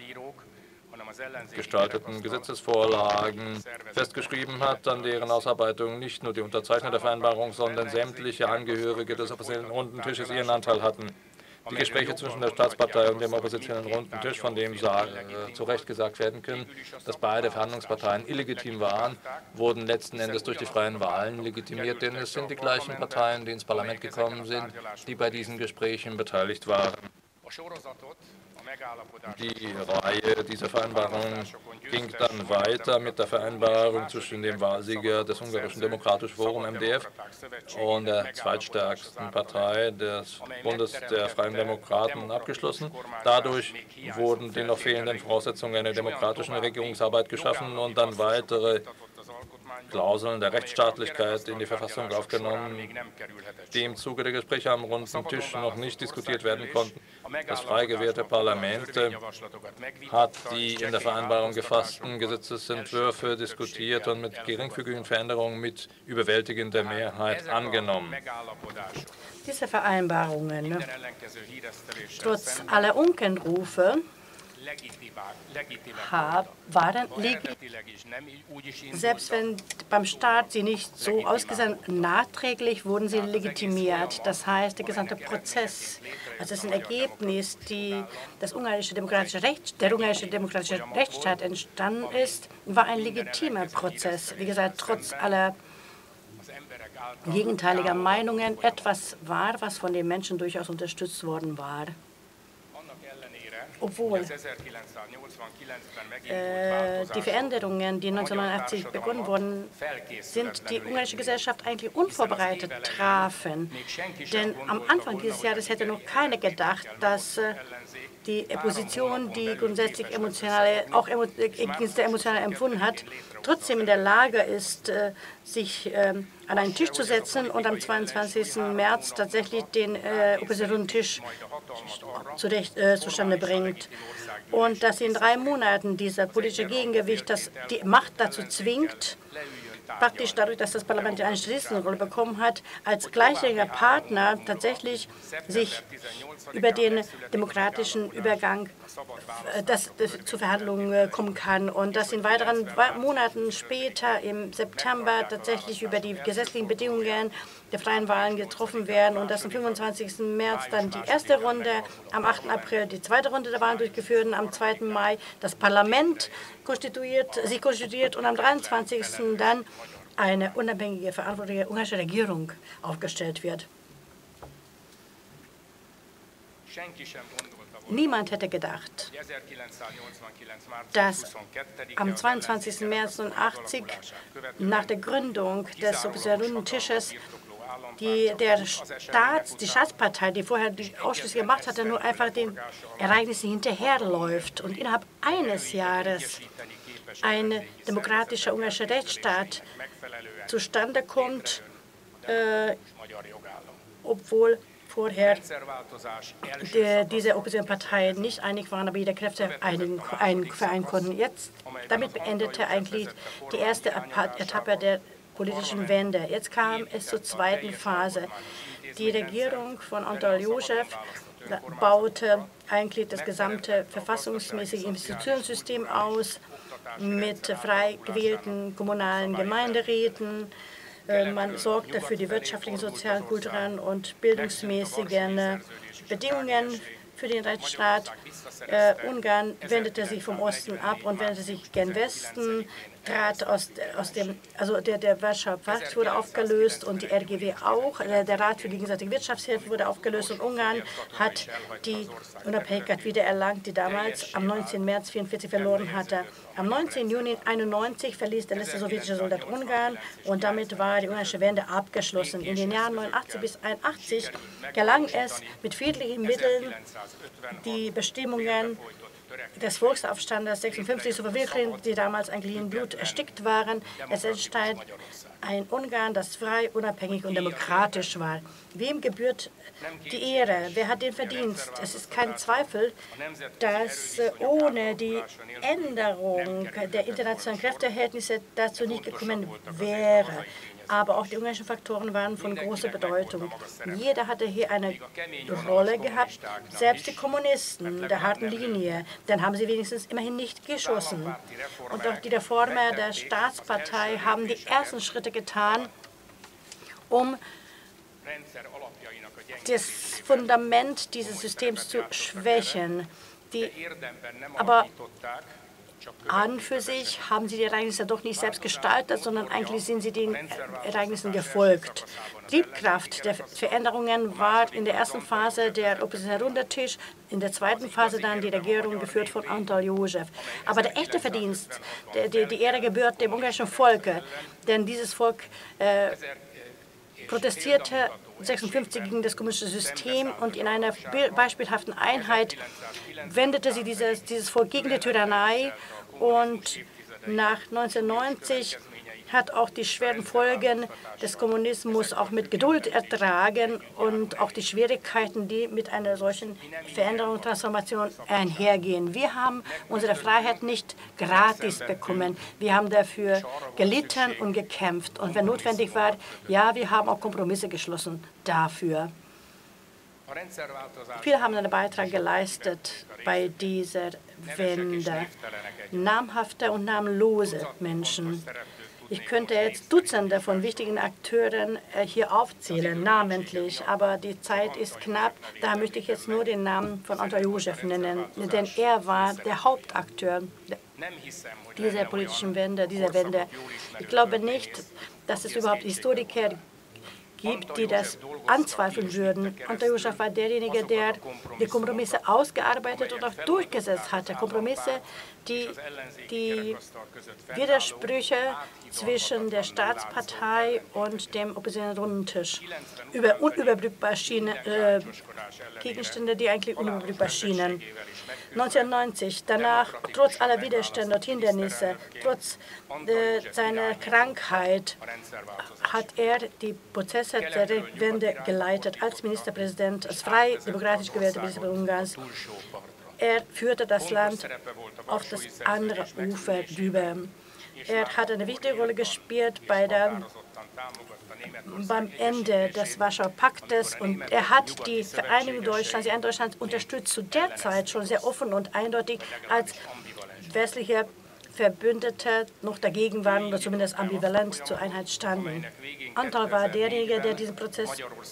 gestalteten Gesetzesvorlagen festgeschrieben hat, an deren Ausarbeitung nicht nur die Unterzeichner der Vereinbarung, sondern sämtliche Angehörige des oppositionellen Runden Tisches ihren Anteil hatten. Die Gespräche zwischen der Staatspartei und dem oppositionellen Runden Tisch, von dem zu Recht gesagt werden können, dass beide Verhandlungsparteien illegitim waren, wurden letzten Endes durch die freien Wahlen legitimiert, denn es sind die gleichen Parteien, die ins Parlament gekommen sind, die bei diesen Gesprächen beteiligt waren. Die Reihe dieser Vereinbarungen ging dann weiter mit der Vereinbarung zwischen dem Wahlsieger des Ungarischen Demokratischen Forums MDF und der zweitstärksten Partei des Bundes der Freien Demokraten abgeschlossen. Dadurch wurden die noch fehlenden Voraussetzungen einer demokratischen Regierungsarbeit geschaffen und dann weitere Klauseln der Rechtsstaatlichkeit in die Verfassung aufgenommen, die im Zuge der Gespräche am runden Tisch noch nicht diskutiert werden konnten. Das frei gewählte Parlament hat die in der Vereinbarung gefassten Gesetzesentwürfe diskutiert und mit geringfügigen Veränderungen mit überwältigender Mehrheit angenommen. Diese Vereinbarungen, trotz aller Unkenrufe, waren legitim, selbst wenn beim Staat sie nicht so ausgesehen, nachträglich wurden sie legitimiert. Das heißt, der gesamte Prozess, also das Ergebnis, der ungarische demokratische Rechtsstaat entstanden ist, war ein legitimer Prozess. Wie gesagt, trotz aller gegenteiliger Meinungen etwas war, was von den Menschen durchaus unterstützt worden war. Obwohl die Veränderungen, die 1989 begonnen wurden, sind die ungarische Gesellschaft eigentlich unvorbereitet trafen. Denn am Anfang dieses Jahres hätte noch keiner gedacht, dass die Opposition, die grundsätzlich emotional empfunden hat, trotzdem in der Lage ist, sich an einen Tisch zu setzen und am 22. März tatsächlich den Oppositionstisch zustande bringt. Und dass in 3 Monaten dieser politische Gegengewicht die Macht dazu zwingt, praktisch dadurch, dass das Parlament eine Schlüsselrolle bekommen hat, als gleichrangiger Partner tatsächlich sich über den demokratischen Übergang zu Verhandlungen kommen kann und dass in weiteren Monaten später im September tatsächlich über die gesetzlichen Bedingungen der freien Wahlen getroffen werden und dass am 25. März dann die erste Runde, am 8. April die zweite Runde der Wahlen durchgeführt und am 2. Mai das Parlament sich konstituiert und am 23. dann eine unabhängige, verantwortliche ungarische Regierung aufgestellt wird. Niemand hätte gedacht, dass am 22. März 1980 nach der Gründung des oppositionellen Tisches die Staatspartei, die vorher die Ausschüsse gemacht hatte, nur einfach den Ereignissen hinterherläuft und innerhalb eines Jahres ein demokratischer ungarischer Rechtsstaat zustande kommt, obwohl vorher diese Oppositionsparteien nicht einig waren, aber jede Kräfte vereinen konnten. Damit beendete eigentlich die erste Etappe der politischen Wende. Jetzt kam es zur zweiten Phase. Die Regierung von Anton Josef baute eigentlich das gesamte verfassungsmäßige Institutionssystem aus mit frei gewählten kommunalen Gemeinderäten. Man sorgte für die wirtschaftlichen, sozialen, kulturellen und bildungsmäßigen Bedingungen für den Rechtsstaat. Ungarn wendete sich vom Osten ab und wendete sich gen Westen, trat der Warschauer Pakt wurde aufgelöst und die RGW auch. Der Rat für gegenseitige Wirtschaftshilfe wurde aufgelöst und Ungarn hat die Unabhängigkeit wiedererlangt, die damals am 19. März 1944 verloren hatte. Am 19. Juni 1991 verließ der letzte sowjetische Soldat Ungarn und damit war die ungarische Wende abgeschlossen. In den Jahren 1989 bis 1981 gelang es mit friedlichen Mitteln, die Bestimmungen des Volksaufstandes 56 zu verwirklichen, die damals eigentlich in Blut erstickt waren. Es entstand ein Ungarn, das frei, unabhängig und demokratisch war. Wem gebührt die Ehre? Wer hat den Verdienst? Es ist kein Zweifel, dass ohne die Änderung der internationalen Kräfteverhältnisse dazu nicht gekommen wäre. Aber auch die ungarischen Faktoren waren von großer Bedeutung. Jeder hatte hier eine Rolle gehabt, selbst die Kommunisten der harten Linie. Dann haben sie wenigstens immerhin nicht geschossen. Und auch die Reformer der Staatspartei haben die ersten Schritte getan, um das Fundament dieses Systems zu schwächen. Aber an für sich haben sie die Ereignisse doch nicht selbst gestaltet, sondern eigentlich sind sie den Ereignissen gefolgt. Triebkraft der Veränderungen war in der ersten Phase der Opposition Rundertisch, in der zweiten Phase dann die Regierung geführt von Antal József. Aber der echte Verdienst, die Ehre gebührt dem ungarischen Volke, denn dieses Volk protestierte 1956 gegen das kommunistische System und in einer beispielhaften Einheit wendete sie dieses Volk gegen die Tyrannei und nach 1990 hat auch die schweren Folgen des Kommunismus auch mit Geduld ertragen und auch die Schwierigkeiten, die mit einer solchen Veränderung und Transformation einhergehen. Wir haben unsere Freiheit nicht gratis bekommen. Wir haben dafür gelitten und gekämpft. Und wenn notwendig war, ja, wir haben auch Kompromisse geschlossen dafür. Viele haben einen Beitrag geleistet bei dieser Wende. Namhafte und namenlose Menschen. Ich könnte jetzt Dutzende von wichtigen Akteuren hier aufzählen, namentlich, aber die Zeit ist knapp. Da möchte ich jetzt nur den Namen von Antal József nennen, denn er war der Hauptakteur dieser politischen Wende, dieser Wende. Ich glaube nicht, dass es überhaupt Historiker gibt, die das anzweifeln würden. Antal József war derjenige, der die Kompromisse ausgearbeitet und auch durchgesetzt hatte. Kompromisse, die die Widersprüche zwischen der Staatspartei und dem Opposition-Rundentisch unüberbrückbar schienen, Gegenstände, die eigentlich unüberbrückbar schienen. 1990, danach, trotz aller Widerstände und Hindernisse, trotz seiner Krankheit, hat er die Prozesse der Wende geleitet als Ministerpräsident, als frei demokratisch gewählter Ministerpräsident Ungarns. Er führte das Land auf das andere Ufer rüber. Er hat eine wichtige Rolle gespielt beim Ende des Warschauer Paktes und er hat die Vereinigung Deutschlands, die Einheit Deutschlands unterstützt, zu der Zeit schon sehr offen und eindeutig, als westliche Verbündete noch dagegen waren oder zumindest ambivalent zur Einheit standen. Antal war derjenige, der diesen Prozess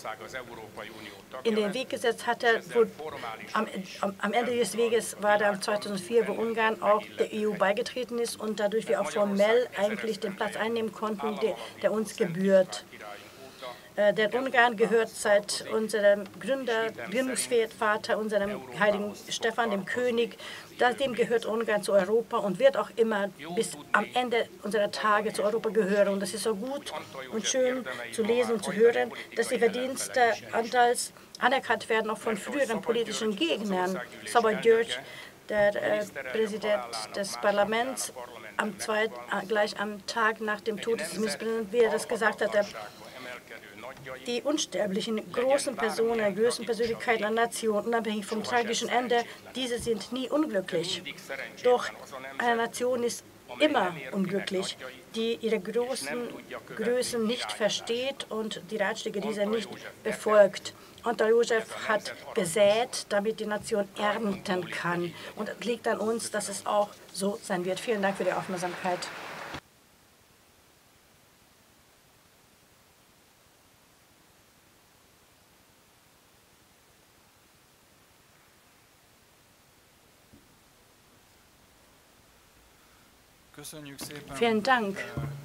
in den Weg gesetzt hatte. Am Ende des Weges war dann 2004, wo Ungarn auch der EU beigetreten ist und dadurch wir auch formell eigentlich den Platz einnehmen konnten, der uns gebührt. Der Ungarn gehört seit unserem Gründungsvater, unserem heiligen Stephan, dem König, dem gehört Ungarn zu Europa und wird auch immer bis am Ende unserer Tage zu Europa gehören. Und das ist so gut und schön zu lesen und zu hören, dass die Verdienste Antals anerkannt werden, auch von früheren politischen Gegnern. Szabad György, der Präsident des Parlaments, gleich am Tag nach dem Tod des Ministerpräsidenten, wie er das gesagt hatte, die unsterblichen, großen Personen, größten Persönlichkeiten der Nation, unabhängig vom tragischen Ende, diese sind nie unglücklich. Doch eine Nation ist immer unglücklich, die ihre großen Größen nicht versteht und die Ratschläge dieser nicht befolgt. Antal József hat gesät, damit die Nation ernten kann. Und es liegt an uns, dass es auch so sein wird. Vielen Dank für die Aufmerksamkeit. Vielen Dank,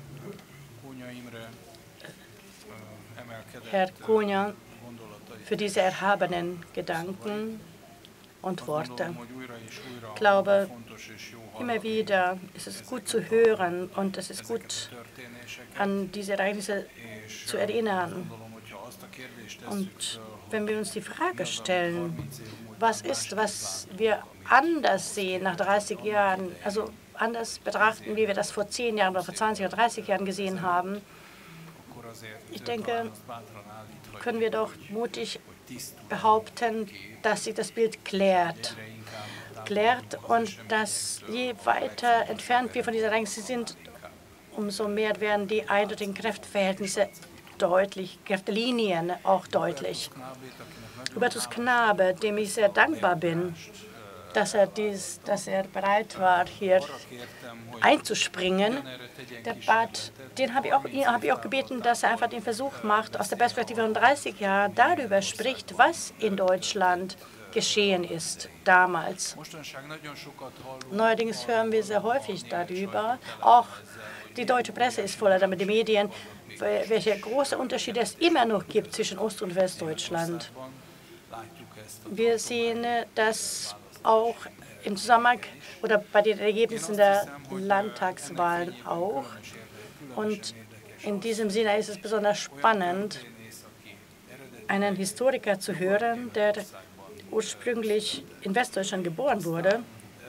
Herr Kónya, für diese erhabenen Gedanken und Worte. Ich glaube, immer wieder ist es gut zu hören und es ist gut, an diese Ereignisse zu erinnern. Und wenn wir uns die Frage stellen, was ist, was wir anders sehen nach 30 Jahren, also anders betrachten, wie wir das vor 10 Jahren oder vor 20 oder 30 Jahren gesehen haben, ich denke, können wir doch mutig behaupten, dass sich das Bild klärt und dass je weiter entfernt wir von dieser Ereignisse sind, umso mehr werden die eindeutigen Kräfteverhältnisse deutlich, Kräftelinien auch deutlich. Hubertus Knabe, dem ich sehr dankbar bin, dass er bereit war, hier einzuspringen. Den habe ich auch gebeten, dass er einfach den Versuch macht, aus der Perspektive von 30 Jahren darüber spricht, was in Deutschland geschehen ist damals. Neuerdings hören wir sehr häufig darüber, auch die deutsche Presse ist voller damit, die Medien, welche große Unterschiede es immer noch gibt zwischen Ost- und Westdeutschland. Wir sehen das auch im Zusammenhang oder bei den Ergebnissen der Landtagswahlen auch. Und in diesem Sinne ist es besonders spannend, einen Historiker zu hören, der ursprünglich in Westdeutschland geboren wurde,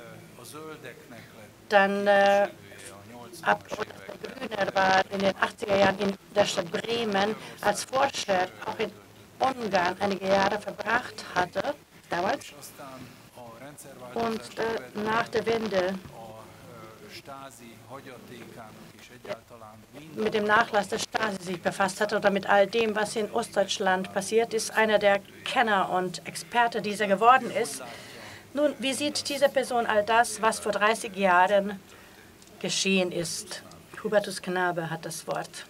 dann Abgeordneter der Grünen war in den 80er Jahren in der Stadt Bremen als Forscher auch in Ungarn einige Jahre verbracht hatte, damals. Und nach der Wende mit dem Nachlass der Stasi sich befasst hat oder mit all dem, was in Ostdeutschland passiert ist, einer der Kenner und Experte dieser geworden ist. Nun, wie sieht diese Person all das, was vor 30 Jahren geschehen ist? Hubertus Knabe hat das Wort.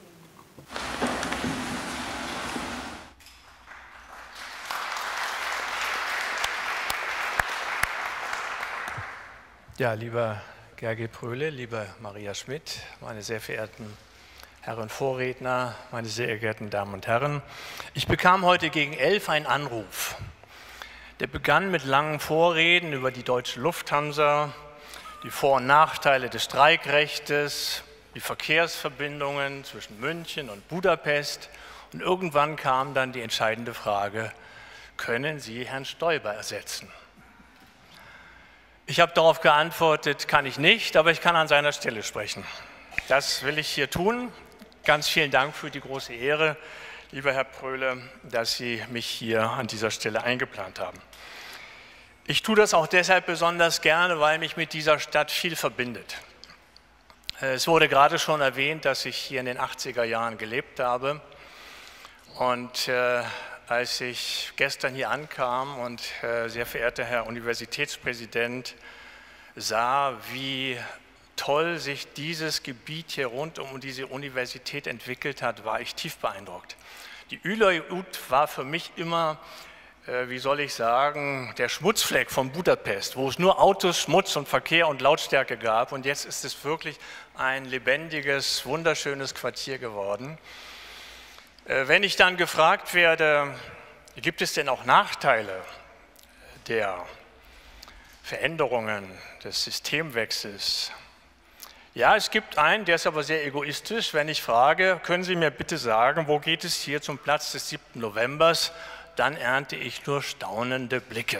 Ja, lieber Gergely Pröhle, liebe Maria Schmidt, meine sehr verehrten Herren Vorredner, meine sehr geehrten Damen und Herren. Ich bekam heute gegen 11 einen Anruf. Der begann mit langen Vorreden über die deutsche Lufthansa, die Vor- und Nachteile des Streikrechtes, die Verkehrsverbindungen zwischen München und Budapest. Und irgendwann kam dann die entscheidende Frage, können Sie Herrn Stoiber ersetzen? Ich habe darauf geantwortet, kann ich nicht, aber ich kann an seiner Stelle sprechen. Das will ich hier tun. Ganz vielen Dank für die große Ehre, lieber Herr Pröhle, dass Sie mich hier an dieser Stelle eingeplant haben. Ich tue das auch deshalb besonders gerne, weil mich mit dieser Stadt viel verbindet. Es wurde gerade schon erwähnt, dass ich hier in den 80er Jahren gelebt habe. Und als ich gestern hier ankam und sehr verehrter Herr Universitätspräsident sah, wie toll sich dieses Gebiet hier rund um diese Universität entwickelt hat, war ich tief beeindruckt. Die Üllőút war für mich immer, wie soll ich sagen, der Schmutzfleck von Budapest, wo es nur Autos, Schmutz und Verkehr und Lautstärke gab. Und jetzt ist es wirklich ein lebendiges, wunderschönes Quartier geworden. Wenn ich dann gefragt werde, gibt es denn auch Nachteile der Veränderungen, des Systemwechsels? Ja, es gibt einen, der ist aber sehr egoistisch. Wenn ich frage, können Sie mir bitte sagen, wo geht es hier zum Platz des 7. Novembers, dann ernte ich nur staunende Blicke.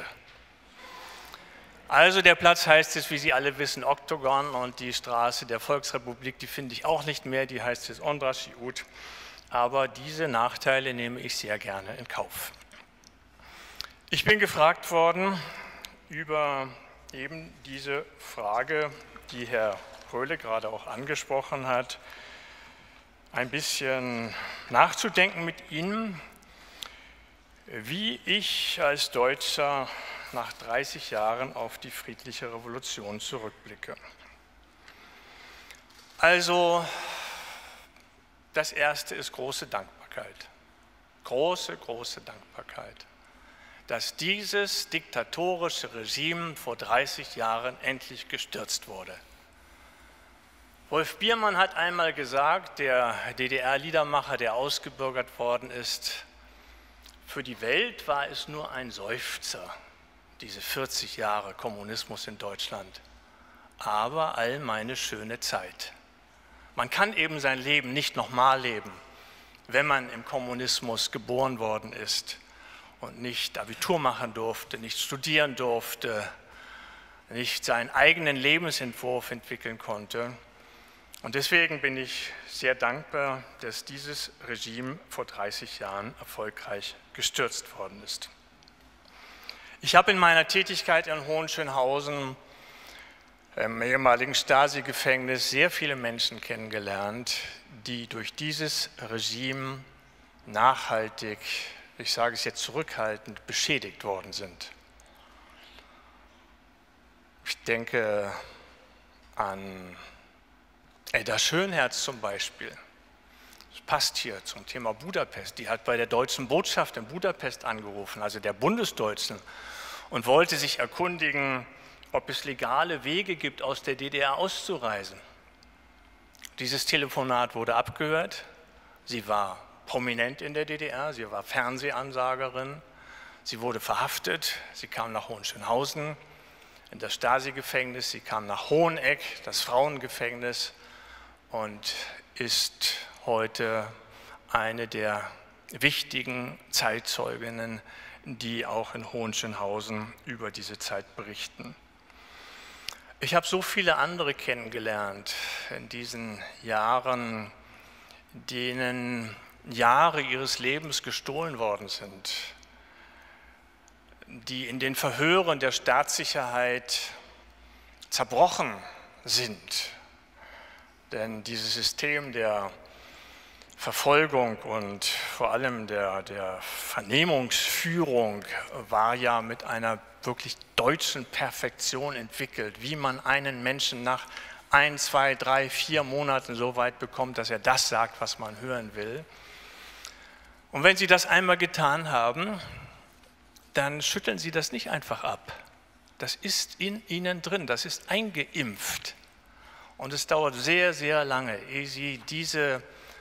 Also der Platz heißt es, wie Sie alle wissen, Oktogon, und die Straße der Volksrepublik, die finde ich auch nicht mehr, die heißt jetzt Ondrassy út. Aber diese Nachteile nehme ich sehr gerne in Kauf. Ich bin gefragt worden über eben diese Frage, die Herr Pröhle gerade auch angesprochen hat, ein bisschen nachzudenken mit Ihnen, wie ich als Deutscher nach 30 Jahren auf die friedliche Revolution zurückblicke. Also, das Erste ist große Dankbarkeit. Große, große Dankbarkeit, dass dieses diktatorische Regime vor 30 Jahren endlich gestürzt wurde. Wolf Biermann hat einmal gesagt, der DDR-Liedermacher, der ausgebürgert worden ist, für die Welt war es nur ein Seufzer, diese 40 Jahre Kommunismus in Deutschland, aber all meine schöne Zeit. Man kann eben sein Leben nicht nochmal leben, wenn man im Kommunismus geboren worden ist und nicht Abitur machen durfte, nicht studieren durfte, nicht seinen eigenen Lebensentwurf entwickeln konnte. Und deswegen bin ich sehr dankbar, dass dieses Regime vor 30 Jahren erfolgreich gestürzt worden ist. Ich habe in meiner Tätigkeit in Hohenschönhausen, im ehemaligen Stasi-Gefängnis, sehr viele Menschen kennengelernt, die durch dieses Regime nachhaltig, ich sage es jetzt zurückhaltend, beschädigt worden sind. Ich denke an Edda Schönherz zum Beispiel. Das passt hier zum Thema Budapest. Die hat bei der deutschen Botschaft in Budapest angerufen, also der Bundesdeutschen, und wollte sich erkundigen, ob es legale Wege gibt, aus der DDR auszureisen. Dieses Telefonat wurde abgehört. Sie war prominent in der DDR, sie war Fernsehansagerin. Sie wurde verhaftet, sie kam nach Hohenschönhausen in das Stasi-Gefängnis, sie kam nach Hoheneck, das Frauengefängnis, und ist heute eine der wichtigen Zeitzeuginnen, die auch in Hohenschönhausen über diese Zeit berichten. Ich habe so viele andere kennengelernt in diesen Jahren, denen Jahre ihres Lebens gestohlen worden sind, die in den Verhören der Staatssicherheit zerbrochen sind. Denn dieses System der Verfolgung und vor allem der Vernehmungsführung war ja mit einer wirklich deutschen Perfektion entwickelt, wie man einen Menschen nach 1, 2, 3, 4 Monaten so weit bekommt, dass er das sagt, was man hören will. Und wenn Sie das einmal getan haben, dann schütteln Sie das nicht einfach ab. Das ist in Ihnen drin, das ist eingeimpft. Und es dauert sehr, sehr lange, ehe Sie diese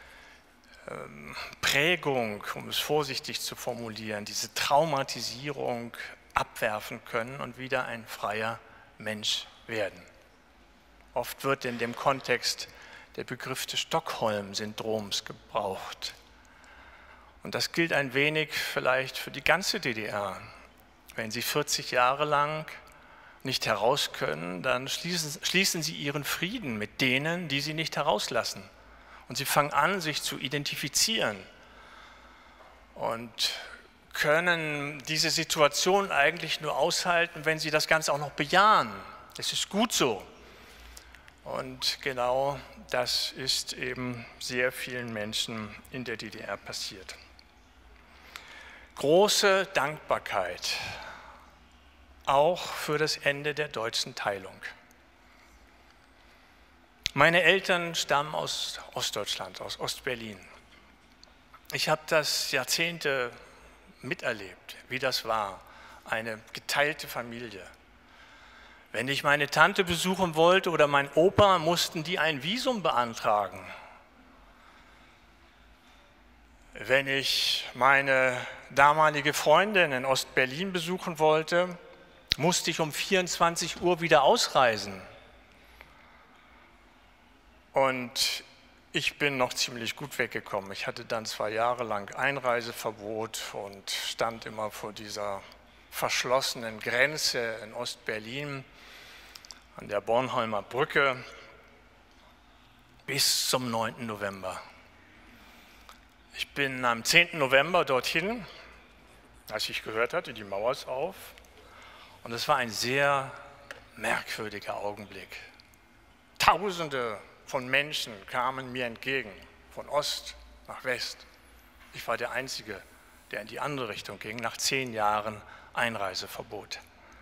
Prägung, um es vorsichtig zu formulieren, diese Traumatisierung abwerfen können und wieder ein freier Mensch werden. Oft wird in dem Kontext der Begriff des Stockholm-Syndroms gebraucht. Und das gilt ein wenig vielleicht für die ganze DDR. Wenn Sie 40 Jahre lang nicht heraus können, dann schließen Sie Ihren Frieden mit denen, die Sie nicht herauslassen. Und Sie fangen an, sich zu identifizieren und können diese Situation eigentlich nur aushalten, wenn Sie das Ganze auch noch bejahen. Es ist gut so. Und genau das ist eben sehr vielen Menschen in der DDR passiert. Große Dankbarkeit auch für das Ende der deutschen Teilung. Meine Eltern stammen aus Ostdeutschland, aus Ostberlin. Ich habe das Jahrzehnte miterlebt, wie das war, eine geteilte Familie. Wenn ich meine Tante besuchen wollte oder meinen Opa, mussten die ein Visum beantragen. Wenn ich meine damalige Freundin in Ostberlin besuchen wollte, musste ich um 24 Uhr wieder ausreisen. Und ich bin noch ziemlich gut weggekommen. Ich hatte dann 2 Jahre lang Einreiseverbot und stand immer vor dieser verschlossenen Grenze in Ostberlin an der Bornholmer Brücke bis zum 9. November. Ich bin am 10. November dorthin, als ich gehört hatte, die Mauer ist auf. Und es war ein sehr merkwürdiger Augenblick. Tausende von Menschen kamen mir entgegen, von Ost nach West. Ich war der Einzige, der in die andere Richtung ging, nach 10 Jahren Einreiseverbot.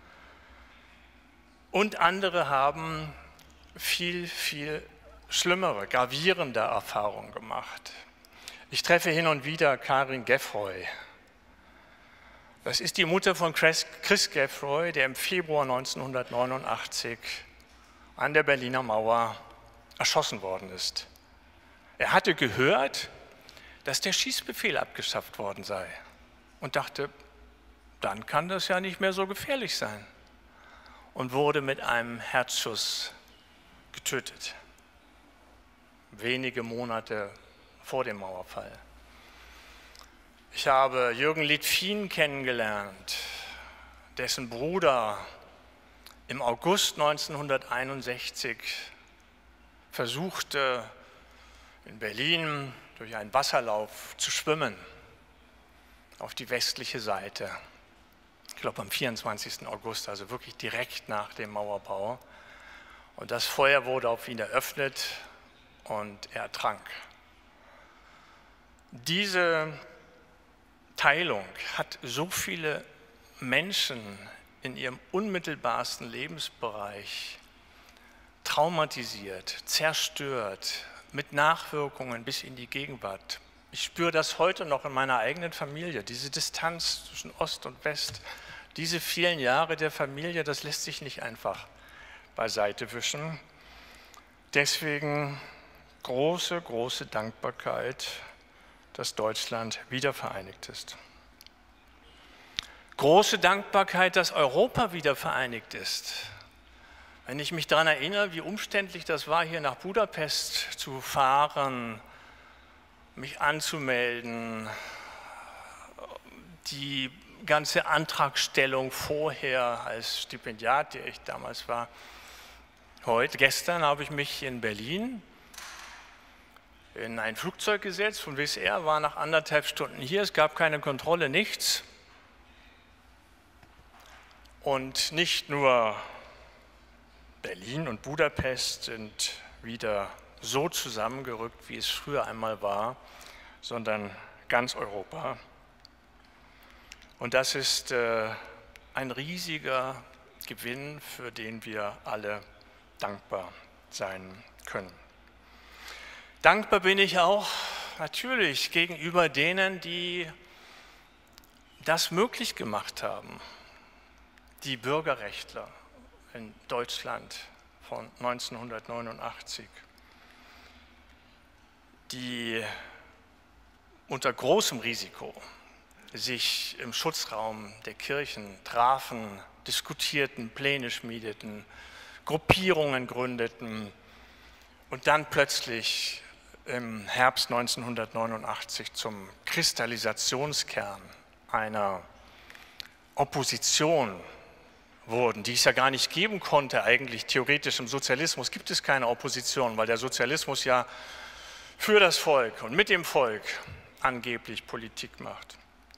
Und andere haben viel, viel schlimmere, gravierende Erfahrungen gemacht. Ich treffe hin und wieder Karin Geffroy. Das ist die Mutter von Chris Geffroy, der im Februar 1989 an der Berliner Mauer erschossen worden ist. Er hatte gehört, dass der Schießbefehl abgeschafft worden sei und dachte, dann kann das ja nicht mehr so gefährlich sein, und wurde mit einem Herzschuss getötet, wenige Monate vor dem Mauerfall. Ich habe Jürgen Litfin kennengelernt, dessen Bruder im August 1961 versuchte, in Berlin durch einen Wasserlauf zu schwimmen auf die westliche Seite. Ich glaube am 24. August, also wirklich direkt nach dem Mauerbau. Und das Feuer wurde auf ihn eröffnet und er ertrank. Diese Teilung hat so viele Menschen in ihrem unmittelbarsten Lebensbereich traumatisiert, zerstört, mit Nachwirkungen bis in die Gegenwart. Ich spüre das heute noch in meiner eigenen Familie, diese Distanz zwischen Ost und West, diese vielen Jahre der Familie, das lässt sich nicht einfach beiseite wischen. Deswegen große, große Dankbarkeit, dass Deutschland wiedervereinigt ist. Große Dankbarkeit, dass Europa wieder vereinigt ist. Wenn ich mich daran erinnere, wie umständlich das war, hier nach Budapest zu fahren, mich anzumelden, die ganze Antragstellung vorher als Stipendiat, der ich damals war. Gestern habe ich mich in Berlin in ein Flugzeug gesetzt von Wizz Air, war nach 1,5 Stunden hier, es gab keine Kontrolle, nichts. Und nicht nur Berlin und Budapest sind wieder so zusammengerückt, wie es früher einmal war, sondern ganz Europa. Und das ist ein riesiger Gewinn, für den wir alle dankbar sein können. Dankbar bin ich auch natürlich gegenüber denen, die das möglich gemacht haben. Die Bürgerrechtler in Deutschland von 1989, die unter großem Risiko sich im Schutzraum der Kirchen trafen, diskutierten, Pläne schmiedeten, Gruppierungen gründeten und dann plötzlich im Herbst 1989 zum Kristallisationskern einer Opposition wurden, die es ja gar nicht geben konnte eigentlich. Theoretisch im Sozialismus gibt es keine Opposition, weil der Sozialismus ja für das Volk und mit dem Volk angeblich Politik macht.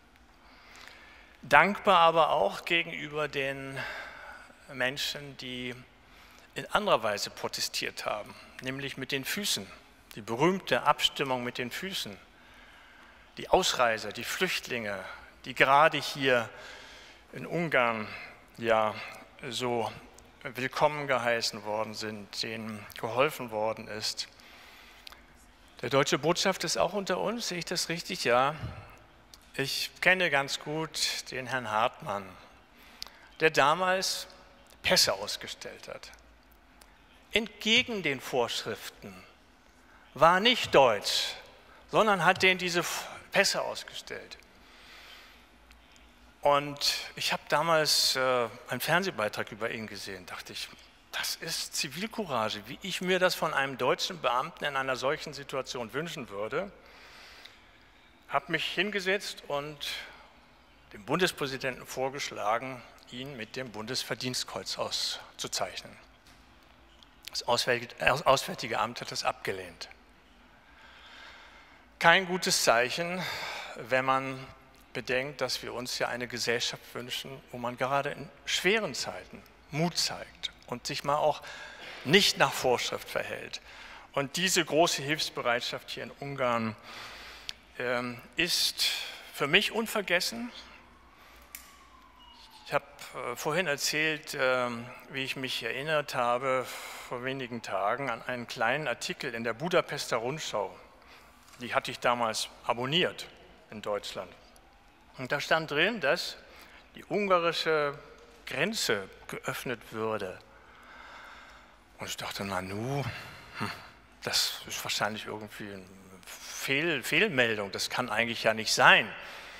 Dankbar aber auch gegenüber den Menschen, die in anderer Weise protestiert haben, nämlich mit den Füßen. Die berühmte Abstimmung mit den Füßen. Die Ausreiser, die Flüchtlinge, die gerade hier in Ungarn ja so willkommen geheißen worden sind, denen geholfen worden ist. Der deutsche Botschafter ist auch unter uns, sehe ich das richtig? Ja. Ich kenne ganz gut den Herrn Hartmann, der damals Pässe ausgestellt hat. Entgegen den Vorschriften, war nicht deutsch, sondern hat denen diese Pässe ausgestellt. Und ich habe damals einen Fernsehbeitrag über ihn gesehen, dachte ich, das ist Zivilcourage, wie ich mir das von einem deutschen Beamten in einer solchen Situation wünschen würde. Habe mich hingesetzt und dem Bundespräsidenten vorgeschlagen, ihn mit dem Bundesverdienstkreuz auszuzeichnen. Das Auswärtige Amt hat das abgelehnt. Kein gutes Zeichen, wenn man bedenkt, dass wir uns ja eine Gesellschaft wünschen, wo man gerade in schweren Zeiten Mut zeigt und sich mal auch nicht nach Vorschrift verhält. Und diese große Hilfsbereitschaft hier in Ungarn ist für mich unvergessen. Ich habe vorhin erzählt, wie ich mich erinnert habe vor wenigen Tagen an einen kleinen Artikel in der Budapester Rundschau. Die hatte ich damals abonniert in Deutschland. Und da stand drin, dass die ungarische Grenze geöffnet würde. Und ich dachte, Nanu, das ist wahrscheinlich irgendwie eine Fehlmeldung, das kann eigentlich ja nicht sein.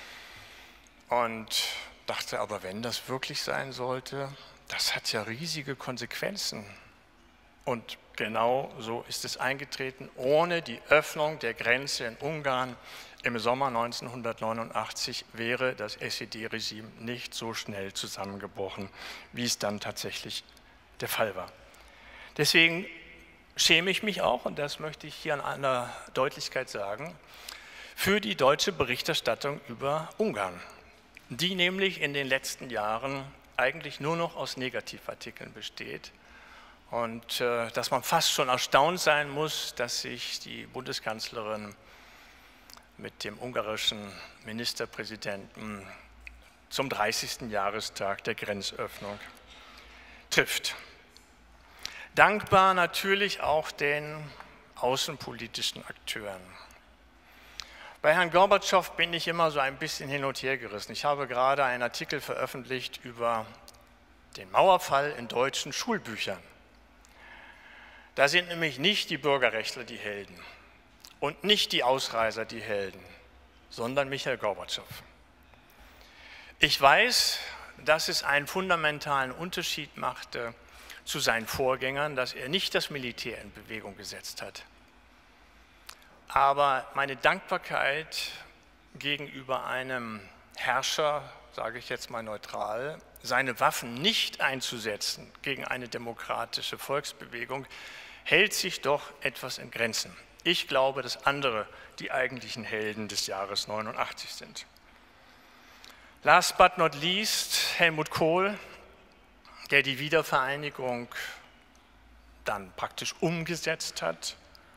Und dachte, aber wenn das wirklich sein sollte, das hat ja riesige Konsequenzen. Und genau so ist es eingetreten. Ohne die Öffnung der Grenze in Ungarn im Sommer 1989 wäre das SED-Regime nicht so schnell zusammengebrochen, wie es dann tatsächlich der Fall war. Deswegen schäme ich mich auch, und das möchte ich hier an einer Deutlichkeit sagen, für die deutsche Berichterstattung über Ungarn, die nämlich in den letzten Jahren eigentlich nur noch aus Negativartikeln besteht. Und dass man fast schon erstaunt sein muss, dass sich die Bundeskanzlerin mit dem ungarischen Ministerpräsidenten zum 30. Jahrestag der Grenzöffnung trifft. Dankbar natürlich auch den außenpolitischen Akteuren. Bei Herrn Gorbatschow bin ich immer so ein bisschen hin und her gerissen. Ich habe gerade einen Artikel veröffentlicht über den Mauerfall in deutschen Schulbüchern. Da sind nämlich nicht die Bürgerrechtler die Helden und nicht die Ausreißer die Helden, sondern Michail Gorbatschow. Ich weiß, dass es einen fundamentalen Unterschied machte zu seinen Vorgängern, dass er nicht das Militär in Bewegung gesetzt hat. Aber meine Dankbarkeit gegenüber einem Herrscher, sage ich jetzt mal neutral, seine Waffen nicht einzusetzen gegen eine demokratische Volksbewegung, hält sich doch etwas in Grenzen. Ich glaube, dass andere die eigentlichen Helden des Jahres 89 sind. Last but not least Helmut Kohl, der die Wiedervereinigung dann praktisch umgesetzt hat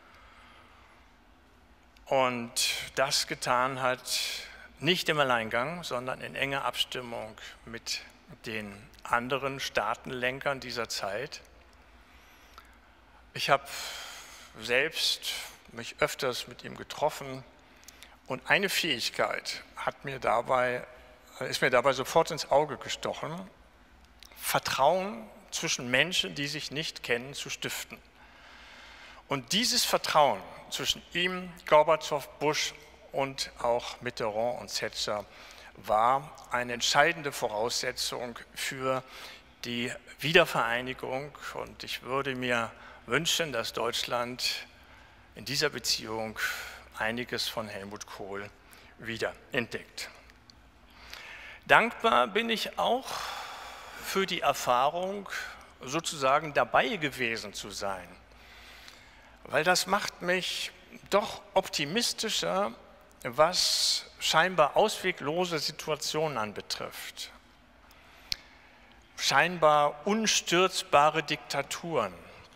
und das getan hat, nicht im Alleingang, sondern in enger Abstimmung mit den anderen Staatenlenkern dieser Zeit. Ich habe selbst mich öfters mit ihm getroffen und eine Fähigkeit ist mir dabei sofort ins Auge gestochen: Vertrauen zwischen Menschen, die sich nicht kennen, zu stiften. Und dieses Vertrauen zwischen ihm, Gorbatschow, Bush und auch Mitterrand und Thatcher war eine entscheidende Voraussetzung für die Wiedervereinigung. Und ich würde mir wünschen, dass Deutschland in dieser Beziehung einiges von Helmut Kohl wiederentdeckt. Dankbar bin ich auch für die Erfahrung, sozusagen dabei gewesen zu sein, weil das macht mich doch optimistischer, was scheinbar ausweglose Situationen anbetrifft, scheinbar unstürzbare Diktaturen.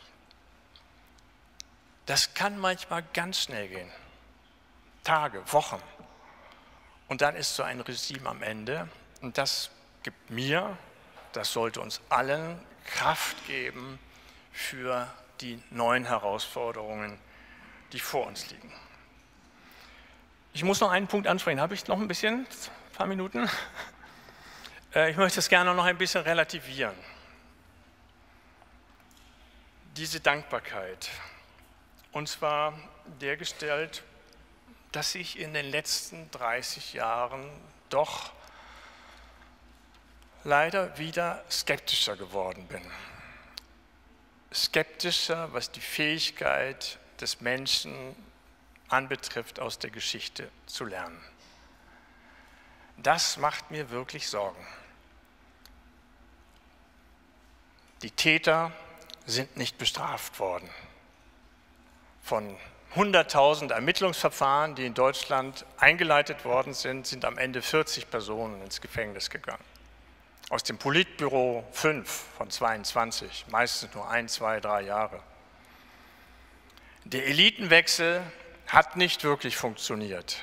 Das kann manchmal ganz schnell gehen, Tage, Wochen, und dann ist so ein Regime am Ende, und das gibt mir, das sollte uns allen Kraft geben für die neuen Herausforderungen, die vor uns liegen. Ich muss noch einen Punkt ansprechen. Habe ich noch ein paar Minuten? Ich möchte es gerne noch ein bisschen relativieren. Diese Dankbarkeit, und zwar dergestellt, dass ich in den letzten 30 Jahren doch leider wieder skeptischer geworden bin. Skeptischer, was die Fähigkeit des Menschen anbetrifft, aus der Geschichte zu lernen. Das macht mir wirklich Sorgen. Die Täter sind nicht bestraft worden. Von 100.000 Ermittlungsverfahren, die in Deutschland eingeleitet worden sind, sind am Ende 40 Personen ins Gefängnis gegangen. Aus dem Politbüro 5 von 22, meistens nur 1, 2, 3 Jahre. Der Elitenwechsel hat nicht wirklich funktioniert.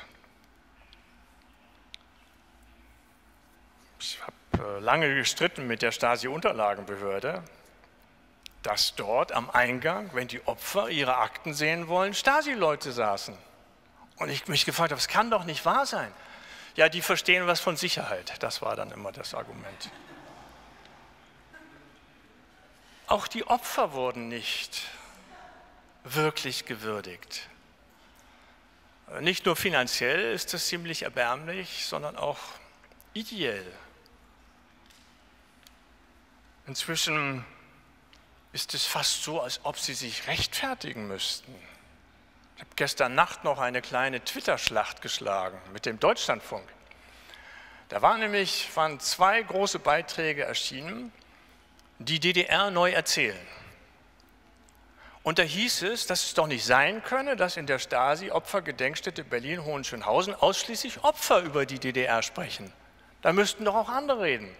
Ich habe lange gestritten mit der Stasi-Unterlagenbehörde, dass dort am Eingang, wenn die Opfer ihre Akten sehen wollen, Stasi-Leute saßen. Und ich mich gefragt habe, das kann doch nicht wahr sein. Ja, die verstehen was von Sicherheit. Das war dann immer das Argument. Auch die Opfer wurden nicht wirklich gewürdigt. Nicht nur finanziell ist es ziemlich erbärmlich, sondern auch ideell. Inzwischen ist es fast so, als ob sie sich rechtfertigen müssten. Ich habe gestern Nacht noch eine kleine Twitter-Schlacht geschlagen mit dem Deutschlandfunk. Da waren 2 große Beiträge erschienen, die DDR neu erzählen. Und da hieß es, dass es doch nicht sein könne, dass in der Stasi-Opfergedenkstätte Berlin-Hohenschönhausen ausschließlich Opfer über die DDR sprechen. Da müssten doch auch andere reden.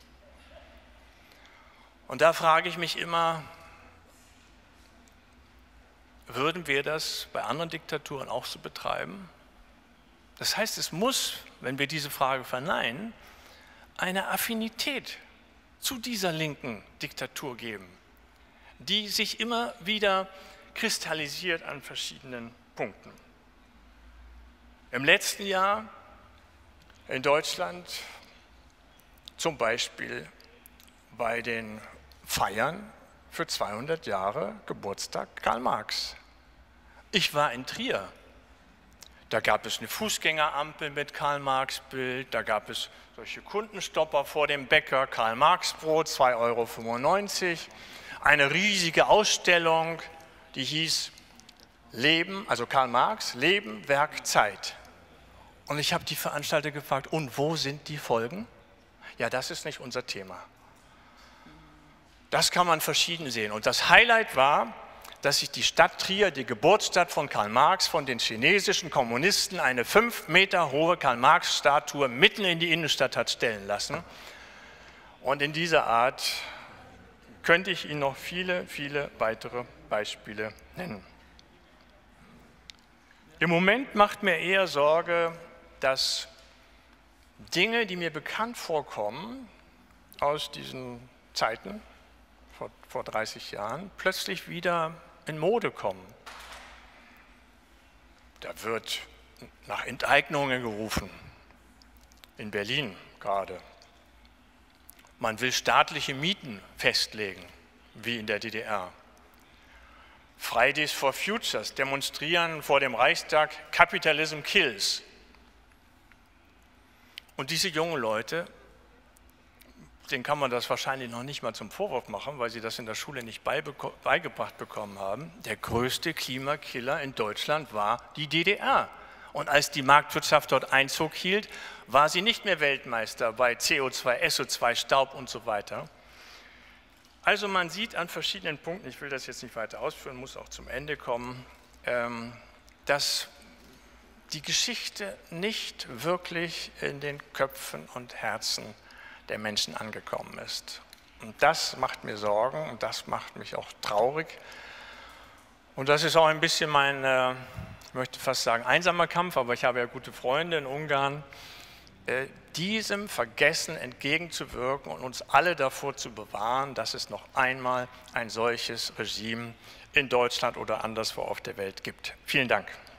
Und da frage ich mich immer, würden wir das bei anderen Diktaturen auch so betreiben? Das heißt, es muss, wenn wir diese Frage verneinen, eine Affinität zu dieser linken Diktatur geben, die sich immer wieder kristallisiert an verschiedenen Punkten. Im letzten Jahr in Deutschland zum Beispiel bei den Feiern für 200 Jahre Geburtstag Karl Marx. Ich war in Trier. Da gab es eine Fußgängerampel mit Karl-Marx-Bild, da gab es solche Kundenstopper vor dem Bäcker, Karl-Marx-Brot, 2,95 €, eine riesige Ausstellung, die hieß Leben, also Karl Marx, Leben, Werk, Zeit. Und ich habe die Veranstalter gefragt, und wo sind die Folgen? Ja, das ist nicht unser Thema. Das kann man verschieden sehen. Und das Highlight war, dass sich die Stadt Trier, die Geburtsstadt von Karl Marx, von den chinesischen Kommunisten eine 5 Meter hohe Karl-Marx-Statue mitten in die Innenstadt hat stellen lassen. Und in dieser Art könnte ich Ihnen noch viele, viele weitere Beispiele nennen. Im Moment macht mir eher Sorge, dass Dinge, die mir bekannt vorkommen aus diesen Zeiten, vor 30 Jahren, plötzlich wieder in Mode kommen. Da wird nach Enteignungen gerufen, in Berlin gerade. Man will staatliche Mieten festlegen, wie in der DDR. Fridays for Futures demonstrieren vor dem Reichstag Capitalism Kills. Und diese jungen Leute, denen kann man das wahrscheinlich noch nicht mal zum Vorwurf machen, weil sie das in der Schule nicht beigebracht bekommen haben. Der größte Klimakiller in Deutschland war die DDR. Und als die Marktwirtschaft dort Einzug hielt, war sie nicht mehr Weltmeister bei CO2, SO2, Staub und so weiter. Also man sieht an verschiedenen Punkten, ich will das jetzt nicht weiter ausführen, muss auch zum Ende kommen, dass die Geschichte nicht wirklich in den Köpfen und Herzen der Menschen angekommen ist. Und das macht mir Sorgen und das macht mich auch traurig. Und das ist auch ein bisschen mein, ich möchte fast sagen, einsamer Kampf, aber ich habe ja gute Freunde in Ungarn, diesem Vergessen entgegenzuwirken und uns alle davor zu bewahren, dass es noch einmal ein solches Regime in Deutschland oder anderswo auf der Welt gibt. Vielen Dank.